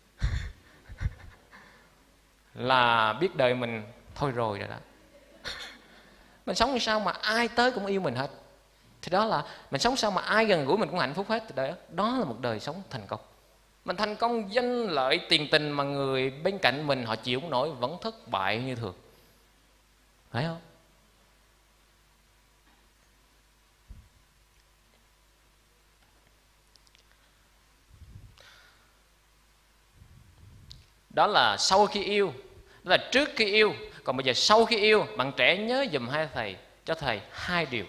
là biết đời mình thôi rồi đó. Mình sống sao mà ai tới cũng yêu mình hết, thì đó là mình sống sao mà ai gần gũi mình cũng hạnh phúc hết, thì đó là một đời sống thành công. Mình thành công danh lợi tiền tình mà người bên cạnh mình họ chịu không nổi, vẫn thất bại như thường, phải không? Đó là sau khi yêu, đó là trước khi yêu. Còn bây giờ sau khi yêu, bạn trẻ nhớ dùm cho thầy 2 điều.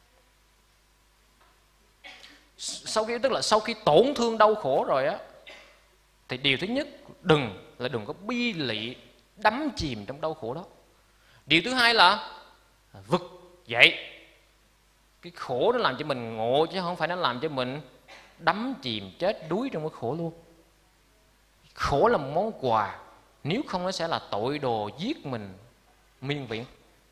Sau khi, tức là sau khi tổn thương đau khổ rồi á, thì điều thứ nhất, đừng có bi lụy đắm chìm trong đau khổ đó. Điều thứ hai là vực dậy. Cái khổ nó làm cho mình ngộ, chứ không phải nó làm cho mình đắm chìm chết đuối trong cái khổ luôn. Khổ là một món quà, nếu không nó sẽ là tội đồ giết mình miên viễn.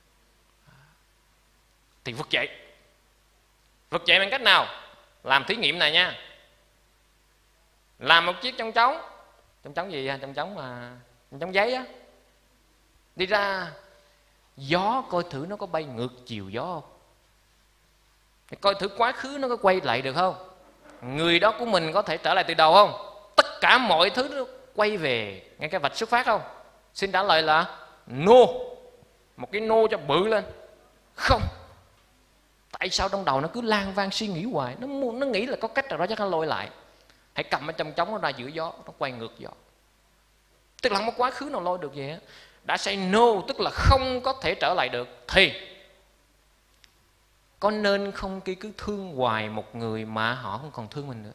Thì vực dậy. Vực dậy bằng cách nào? Làm thí nghiệm này nha. Làm một chiếc chong trống. Chong trống gì? Chong trống giấy á. Đi ra gió, coi thử nó có bay ngược chiều gió không. Coi thử quá khứ nó có quay lại được không. Người đó của mình có thể trở lại từ đầu không. Tất cả mọi thứ nó quay về ngay cái vạch xuất phát không. Xin trả lời là no. Một cái no cho bự lên. Không. Tại sao trong đầu nó cứ lan van suy nghĩ hoài. Nó nghĩ là có cách nào đó chắc nó lôi lại. Hãy cầm ở trong trống nó ra giữa gió, nó quay ngược gió. Tức là không có quá khứ nào lôi được vậy á. Đã say no, tức là không có thể trở lại được, thì có nên không cứ thương hoài một người mà họ không còn thương mình nữa?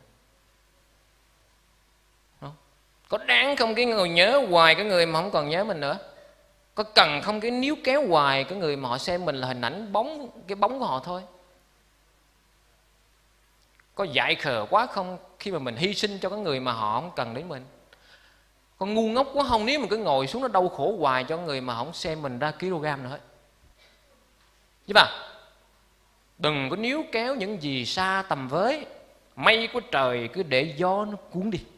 Không? Có đáng không cái người nhớ hoài cái người mà không còn nhớ mình nữa? Có cần không cái níu kéo hoài cái người mà họ xem mình là hình ảnh cái bóng của họ thôi? Có dại khờ quá không khi mà mình hy sinh cho cái người mà họ không cần đến mình? Có ngu ngốc quá không nếu mình cứ ngồi xuống nó đau khổ hoài cho người mà không xem mình ra kg nữa hết? Chứ mà đừng có níu kéo những gì xa tầm với. Mây của trời cứ để gió nó cuốn đi.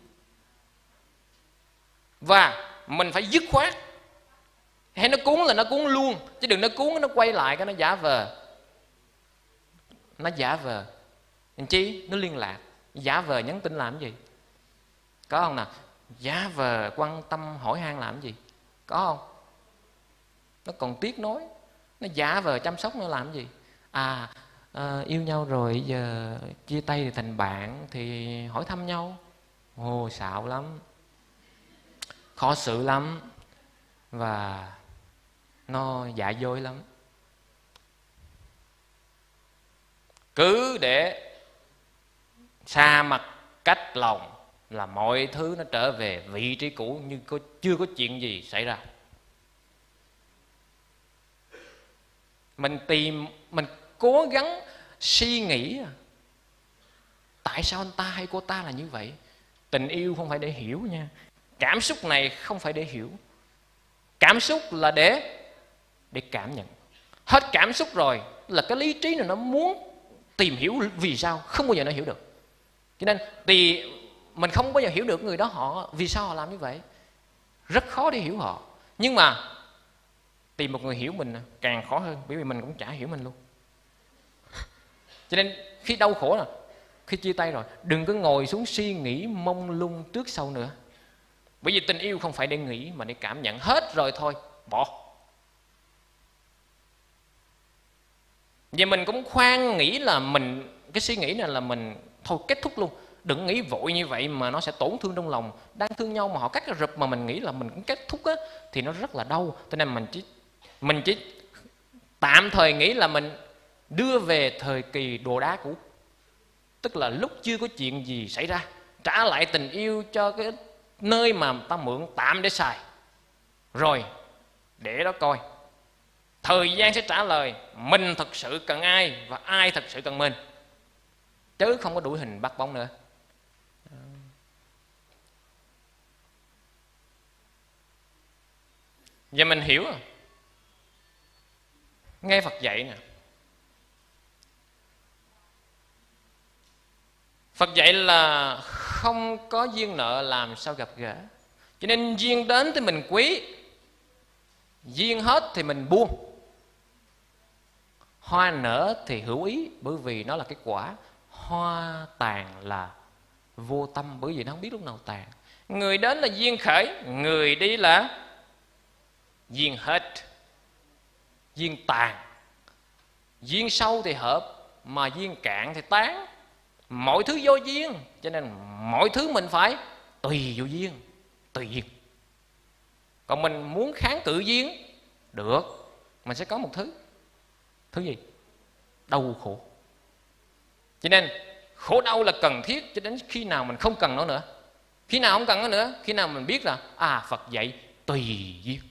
Và mình phải dứt khoát. Hay nó cuốn là nó cuốn luôn, chứ đừng nó cuốn nó quay lại cái nó giả vờ. Nó giả vờ làm chi? Nó liên lạc. Giả vờ nhắn tin làm gì? Có không nào? Giả vờ quan tâm hỏi han làm gì? Có không? Nó còn tiếc nói. Nó giả vờ chăm sóc nó làm gì? Yêu nhau rồi giờ chia tay thì thành bạn, thì hỏi thăm nhau. Ồ, xạo lắm, khó xử lắm, và nó dạ dối lắm. Cứ để xa mặt cách lòng là mọi thứ nó trở về vị trí cũ, như chưa có chuyện gì xảy ra. Mình cố gắng suy nghĩ tại sao anh ta hay cô ta là như vậy. Tình yêu không phải để hiểu nha. Cảm xúc này không phải để hiểu. Cảm xúc là để cảm nhận. Hết cảm xúc rồi là cái lý trí này nó muốn tìm hiểu vì sao, không bao giờ nó hiểu được. Cho nên thì mình không bao giờ hiểu được người đó họ vì sao họ làm như vậy. Rất khó để hiểu họ. Nhưng mà tìm một người hiểu mình càng khó hơn, bởi vì mình cũng chả hiểu mình luôn. Cho nên khi đau khổ là khi chia tay rồi, đừng có ngồi xuống suy nghĩ mông lung trước sau nữa. Bởi vì tình yêu không phải để nghĩ mà để cảm nhận. Hết rồi thôi, bỏ. Vậy mình cũng khoan nghĩ là mình, cái suy nghĩ này là mình thôi kết thúc luôn. Đừng nghĩ vội như vậy mà nó sẽ tổn thương trong lòng. Đang thương nhau mà họ cắt cái rụp mà mình nghĩ là mình cũng kết thúc á, thì nó rất là đau. Cho nên mình chỉ tạm thời nghĩ là mình đưa về thời kỳ đồ đá cũ. Tức là lúc chưa có chuyện gì xảy ra, trả lại tình yêu cho cái nơi mà ta mượn tạm để xài. Rồi để đó coi, thời gian sẽ trả lời mình thật sự cần ai và ai thật sự cần mình, chứ không có đuổi hình bắt bóng nữa. Và mình hiểu rồi. Nghe Phật dạy nè, Phật dạy là không có duyên nợ làm sao gặp gỡ. Cho nên duyên đến thì mình quý, duyên hết thì mình buông. Hoa nở thì hữu ý, bởi vì nó là cái quả. Hoa tàn là vô tâm, bởi vì nó không biết lúc nào tàn. Người đến là duyên khởi, người đi là duyên hết, duyên tàn. Duyên sâu thì hợp, mà duyên cạn thì tán. Mọi thứ vô duyên, cho nên mọi thứ mình phải tùy vô duyên, tùy duyên. Còn mình muốn kháng cự duyên được, mình sẽ có một thứ. Thứ gì? Đau khổ. Cho nên khổ đau là cần thiết cho đến khi nào mình không cần nó nữa. Khi nào không cần nó nữa? Khi nào mình biết là Phật dạy tùy duyên.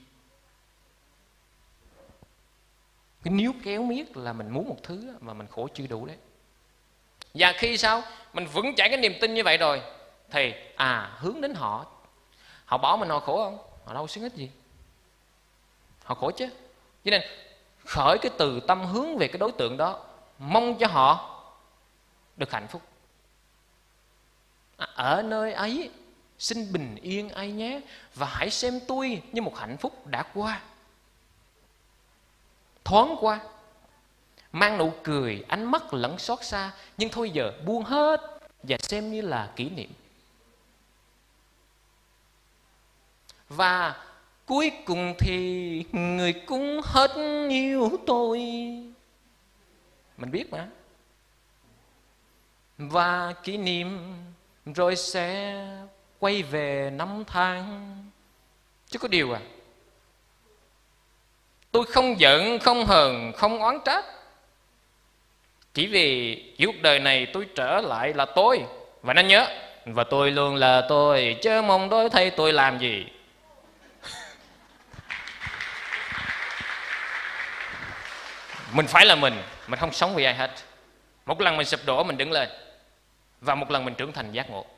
Cái níu kéo miết là mình muốn một thứ mà mình khổ chưa đủ đấy. Và khi sao mình vững chãi cái niềm tin như vậy rồi thì hướng đến họ. Họ bỏ mình họ khổ không? Họ đâu xứng ích gì. Họ khổ chứ. Cho nên khởi cái từ tâm hướng về cái đối tượng đó, mong cho họ được hạnh phúc. Ở nơi ấy xin bình yên ai nhé, và hãy xem tôi như một hạnh phúc đã qua, thoáng qua, mang nụ cười, ánh mắt lẫn xót xa. Nhưng thôi giờ buông hết và xem như là kỷ niệm. Và cuối cùng thì người cũng hết yêu tôi. Mình biết mà. Và kỷ niệm rồi sẽ quay về năm tháng. Chứ có điều tôi không giận, không hờn, không oán trách. Chỉ vì cuộc đời này tôi trở lại là tôi. Và nên nhớ, và tôi luôn là tôi, chớ mong đối thay tôi làm gì. Mình phải là mình không sống vì ai hết. Một lần mình sụp đổ mình đứng lên, và một lần mình trưởng thành giác ngộ.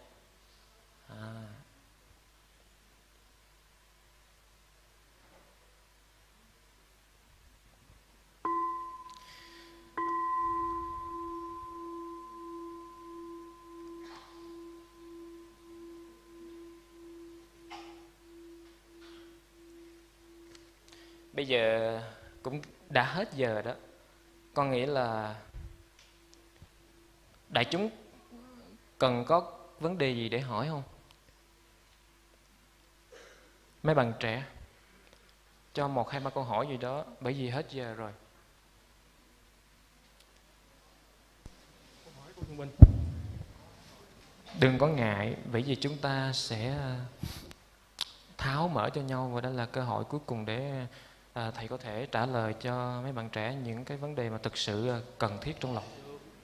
Bây giờ cũng đã hết giờ đó. Con nghĩ là đại chúng cần có vấn đề gì để hỏi không? Mấy bạn trẻ cho 1, 2, 3 câu hỏi gì đó, bởi vì hết giờ rồi. Đừng có ngại, bởi vì chúng ta sẽ tháo mở cho nhau, và đó là cơ hội cuối cùng để thầy có thể trả lời cho mấy bạn trẻ những cái vấn đề mà thực sự cần thiết trong lòng.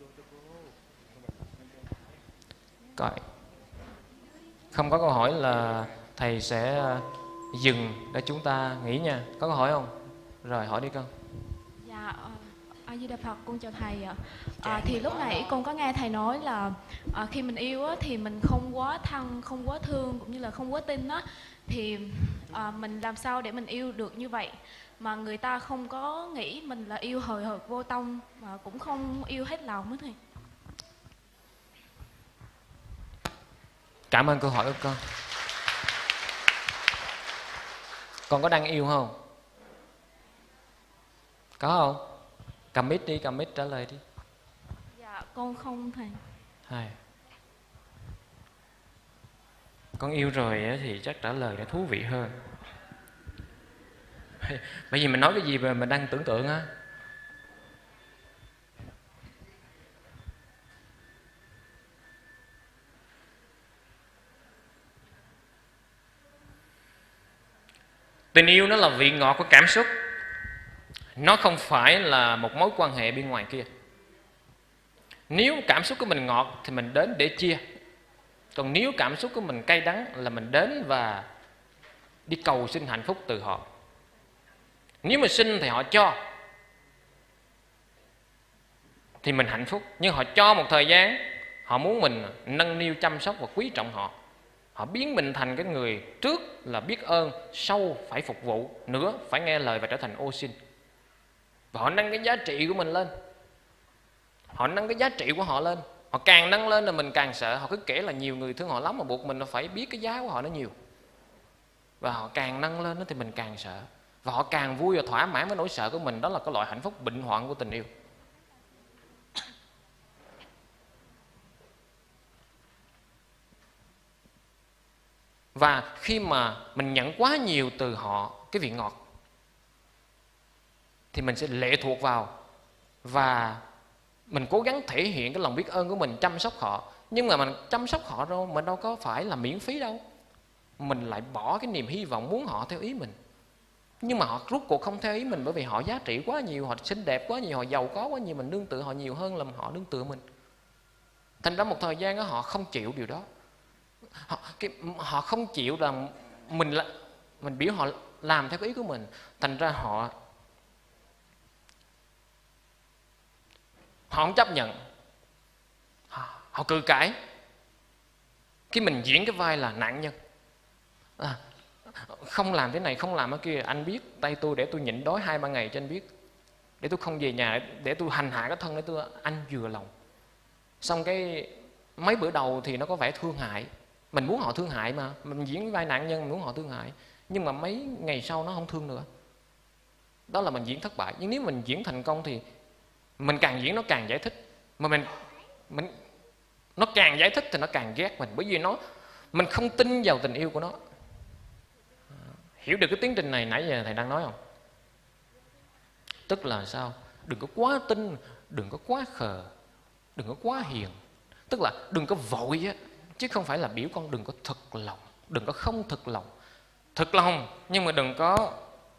Không có câu hỏi là thầy sẽ dừng để chúng ta nghỉ nha. Có câu hỏi không? Rồi hỏi đi con. Dạ, A Di Đà Phật, con chào thầy ạ. Thì lúc nãy con có nghe thầy nói là khi mình yêu á, thì mình không quá thân, không quá thương, cũng như là không quá tin á. Thì mình làm sao để mình yêu được như vậy mà người ta không có nghĩ mình là yêu hời hợt vô tâm, mà cũng không yêu hết lòng nữa thầy? Cảm ơn câu hỏi của con. Con có đang yêu không? Có không? Cầm mic đi, cầm mic trả lời đi. Dạ, con không thầy. Hai. Con yêu rồi thì chắc trả lời nó thú vị hơn. Bởi vì mình nói cái gì mà mình đang tưởng tượng á. Tình yêu nó là vị ngọt của cảm xúc, nó không phải là một mối quan hệ bên ngoài kia. Nếu cảm xúc của mình ngọt thì mình đến để chia, còn nếu cảm xúc của mình cay đắng là mình đến và đi cầu xin hạnh phúc từ họ. Nếu mà xin thì họ cho thì mình hạnh phúc, nhưng họ cho một thời gian, họ muốn mình nâng niu chăm sóc và quý trọng họ. Họ biến mình thành cái người trước là biết ơn, sau phải phục vụ, nữa phải nghe lời và trở thành ô xin. Và họ nâng cái giá trị của mình lên, họ nâng cái giá trị của họ lên. Họ càng nâng lên là mình càng sợ. Họ cứ kể là nhiều người thương họ lắm mà buộc mình phải biết cái giá của họ nó nhiều. Và họ càng nâng lên thì mình càng sợ. Và họ càng vui và thỏa mãn với nỗi sợ của mình. Đó là cái loại hạnh phúc bệnh hoạn của tình yêu. Và khi mà mình nhận quá nhiều từ họ cái vị ngọt thì mình sẽ lệ thuộc vào, và mình cố gắng thể hiện cái lòng biết ơn của mình, chăm sóc họ. Nhưng mà mình chăm sóc họ đâu, mình đâu có phải là miễn phí đâu. Mình lại bỏ cái niềm hy vọng muốn họ theo ý mình. Nhưng mà họ rốt cuộc không theo ý mình, bởi vì họ giá trị quá nhiều, họ xinh đẹp quá nhiều, họ giàu có quá nhiều, mình nương tựa họ nhiều hơn là họ nương tựa mình. Thành ra một thời gian đó họ không chịu điều đó. Họ không chịu là mình biểu họ làm theo cái ý của mình. Thành ra họ không chấp nhận, họ cự cãi. Khi mình diễn cái vai là nạn nhân, không làm thế này, không làm cái kia, anh biết tay tôi để tôi nhịn đói 2-3 ngày cho anh biết, để tôi không về nhà, để tôi hành hạ cái thân để tôi, anh vừa lòng. Xong cái mấy bữa đầu thì nó có vẻ thương hại, mình muốn họ thương hại mà, mình diễn cái vai nạn nhân, mình muốn họ thương hại. Nhưng mà mấy ngày sau nó không thương nữa, đó là mình diễn thất bại. Nhưng nếu mình diễn thành công thì mình càng diễn nó càng giải thích, mà mình nó càng giải thích thì nó càng ghét mình, bởi vì mình không tin vào tình yêu của nó. Hiểu được cái tiến trình này nãy giờ thầy đang nói không? Tức là sao? Đừng có quá tin, đừng có quá khờ, đừng có quá hiền. Tức là đừng có vội á, chứ không phải là biểu con đừng có thực lòng, đừng có không thực lòng. Thực lòng nhưng mà đừng có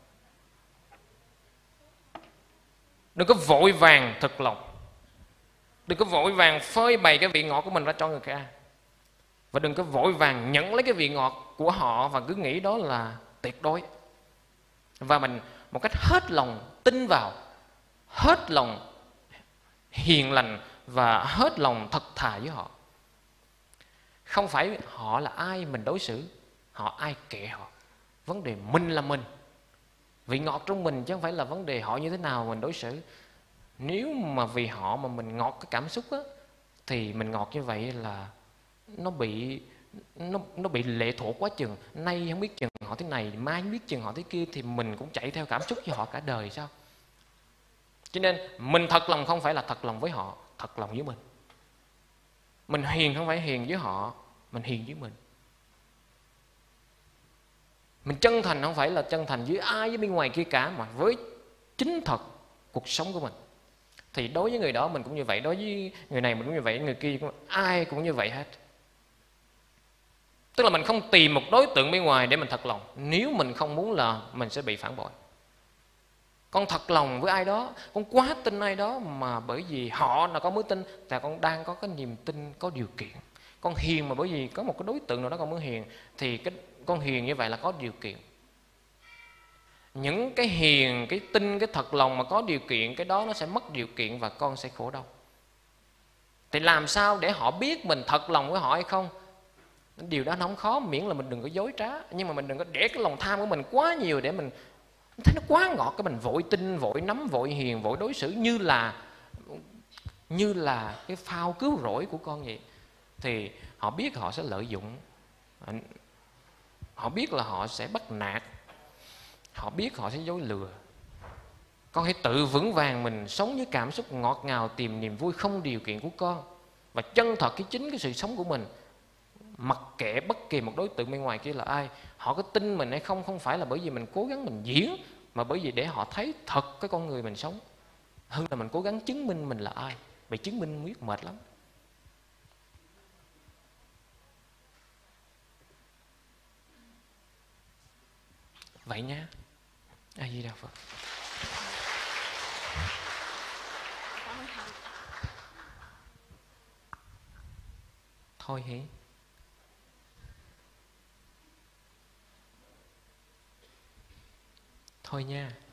vội vàng thực lòng. Đừng có vội vàng phơi bày cái vị ngọt của mình ra cho người khác. Và đừng có vội vàng nhận lấy cái vị ngọt của họ và cứ nghĩ đó là tuyệt đối. Và mình một cách hết lòng tin vào, hết lòng hiền lành và hết lòng thật thà với họ. Không phải họ là ai mình đối xử, họ ai kệ họ. Vấn đề mình là mình, vị ngọt trong mình, chứ không phải là vấn đề họ như thế nào mình đối xử. Nếu mà vì họ mà mình ngọt cái cảm xúc á, thì mình ngọt như vậy là nó bị lệ thuộc quá chừng. Nay không biết chừng họ thế này, mai không biết chừng họ thế kia, thì mình cũng chạy theo cảm xúc với họ cả đời sao? Cho nên mình thật lòng không phải là thật lòng với họ, thật lòng với mình. Mình hiền không phải hiền với họ, mình hiền với mình. Mình chân thành không phải là chân thành với ai với bên ngoài kia cả, mà với chính thật cuộc sống của mình. Thì đối với người đó mình cũng như vậy, đối với người này mình cũng như vậy, người kia cũng, ai cũng như vậy hết. Tức là mình không tìm một đối tượng bên ngoài để mình thật lòng, nếu mình không muốn là mình sẽ bị phản bội. Con thật lòng với ai đó, con quá tin ai đó mà bởi vì họ là có mối tin, là con đang có cái niềm tin có điều kiện. Con hiền mà bởi vì có một cái đối tượng nào đó con muốn hiền, thì con hiền như vậy là có điều kiện. Những cái hiền, cái tin, cái thật lòng mà có điều kiện, cái đó nó sẽ mất điều kiện và con sẽ khổ đau. Thì làm sao để họ biết mình thật lòng với họ hay không? Điều đó nó không khó, miễn là mình đừng có dối trá. Nhưng mà mình đừng có để cái lòng tham của mình quá nhiều, để mình thấy nó quá ngọt, cái mình vội tin, vội nắm, vội hiền, vội đối xử như là cái phao cứu rỗi của con vậy. Thì họ biết họ sẽ lợi dụng, họ biết là họ sẽ bắt nạt, họ biết họ sẽ dối lừa. Con hãy tự vững vàng mình sống với cảm xúc ngọt ngào, tìm niềm vui không điều kiện của con, và chân thật chính cái sự sống của mình. Mặc kệ bất kỳ một đối tượng bên ngoài kia là ai, họ có tin mình hay không, không phải là bởi vì mình cố gắng mình diễn, mà bởi vì để họ thấy thật cái con người mình sống, hơn là mình cố gắng chứng minh mình là ai. Vì chứng minh biết mệt lắm. vậy nhá. A Di Đà Phật. Thôi hỉ. Thôi nha.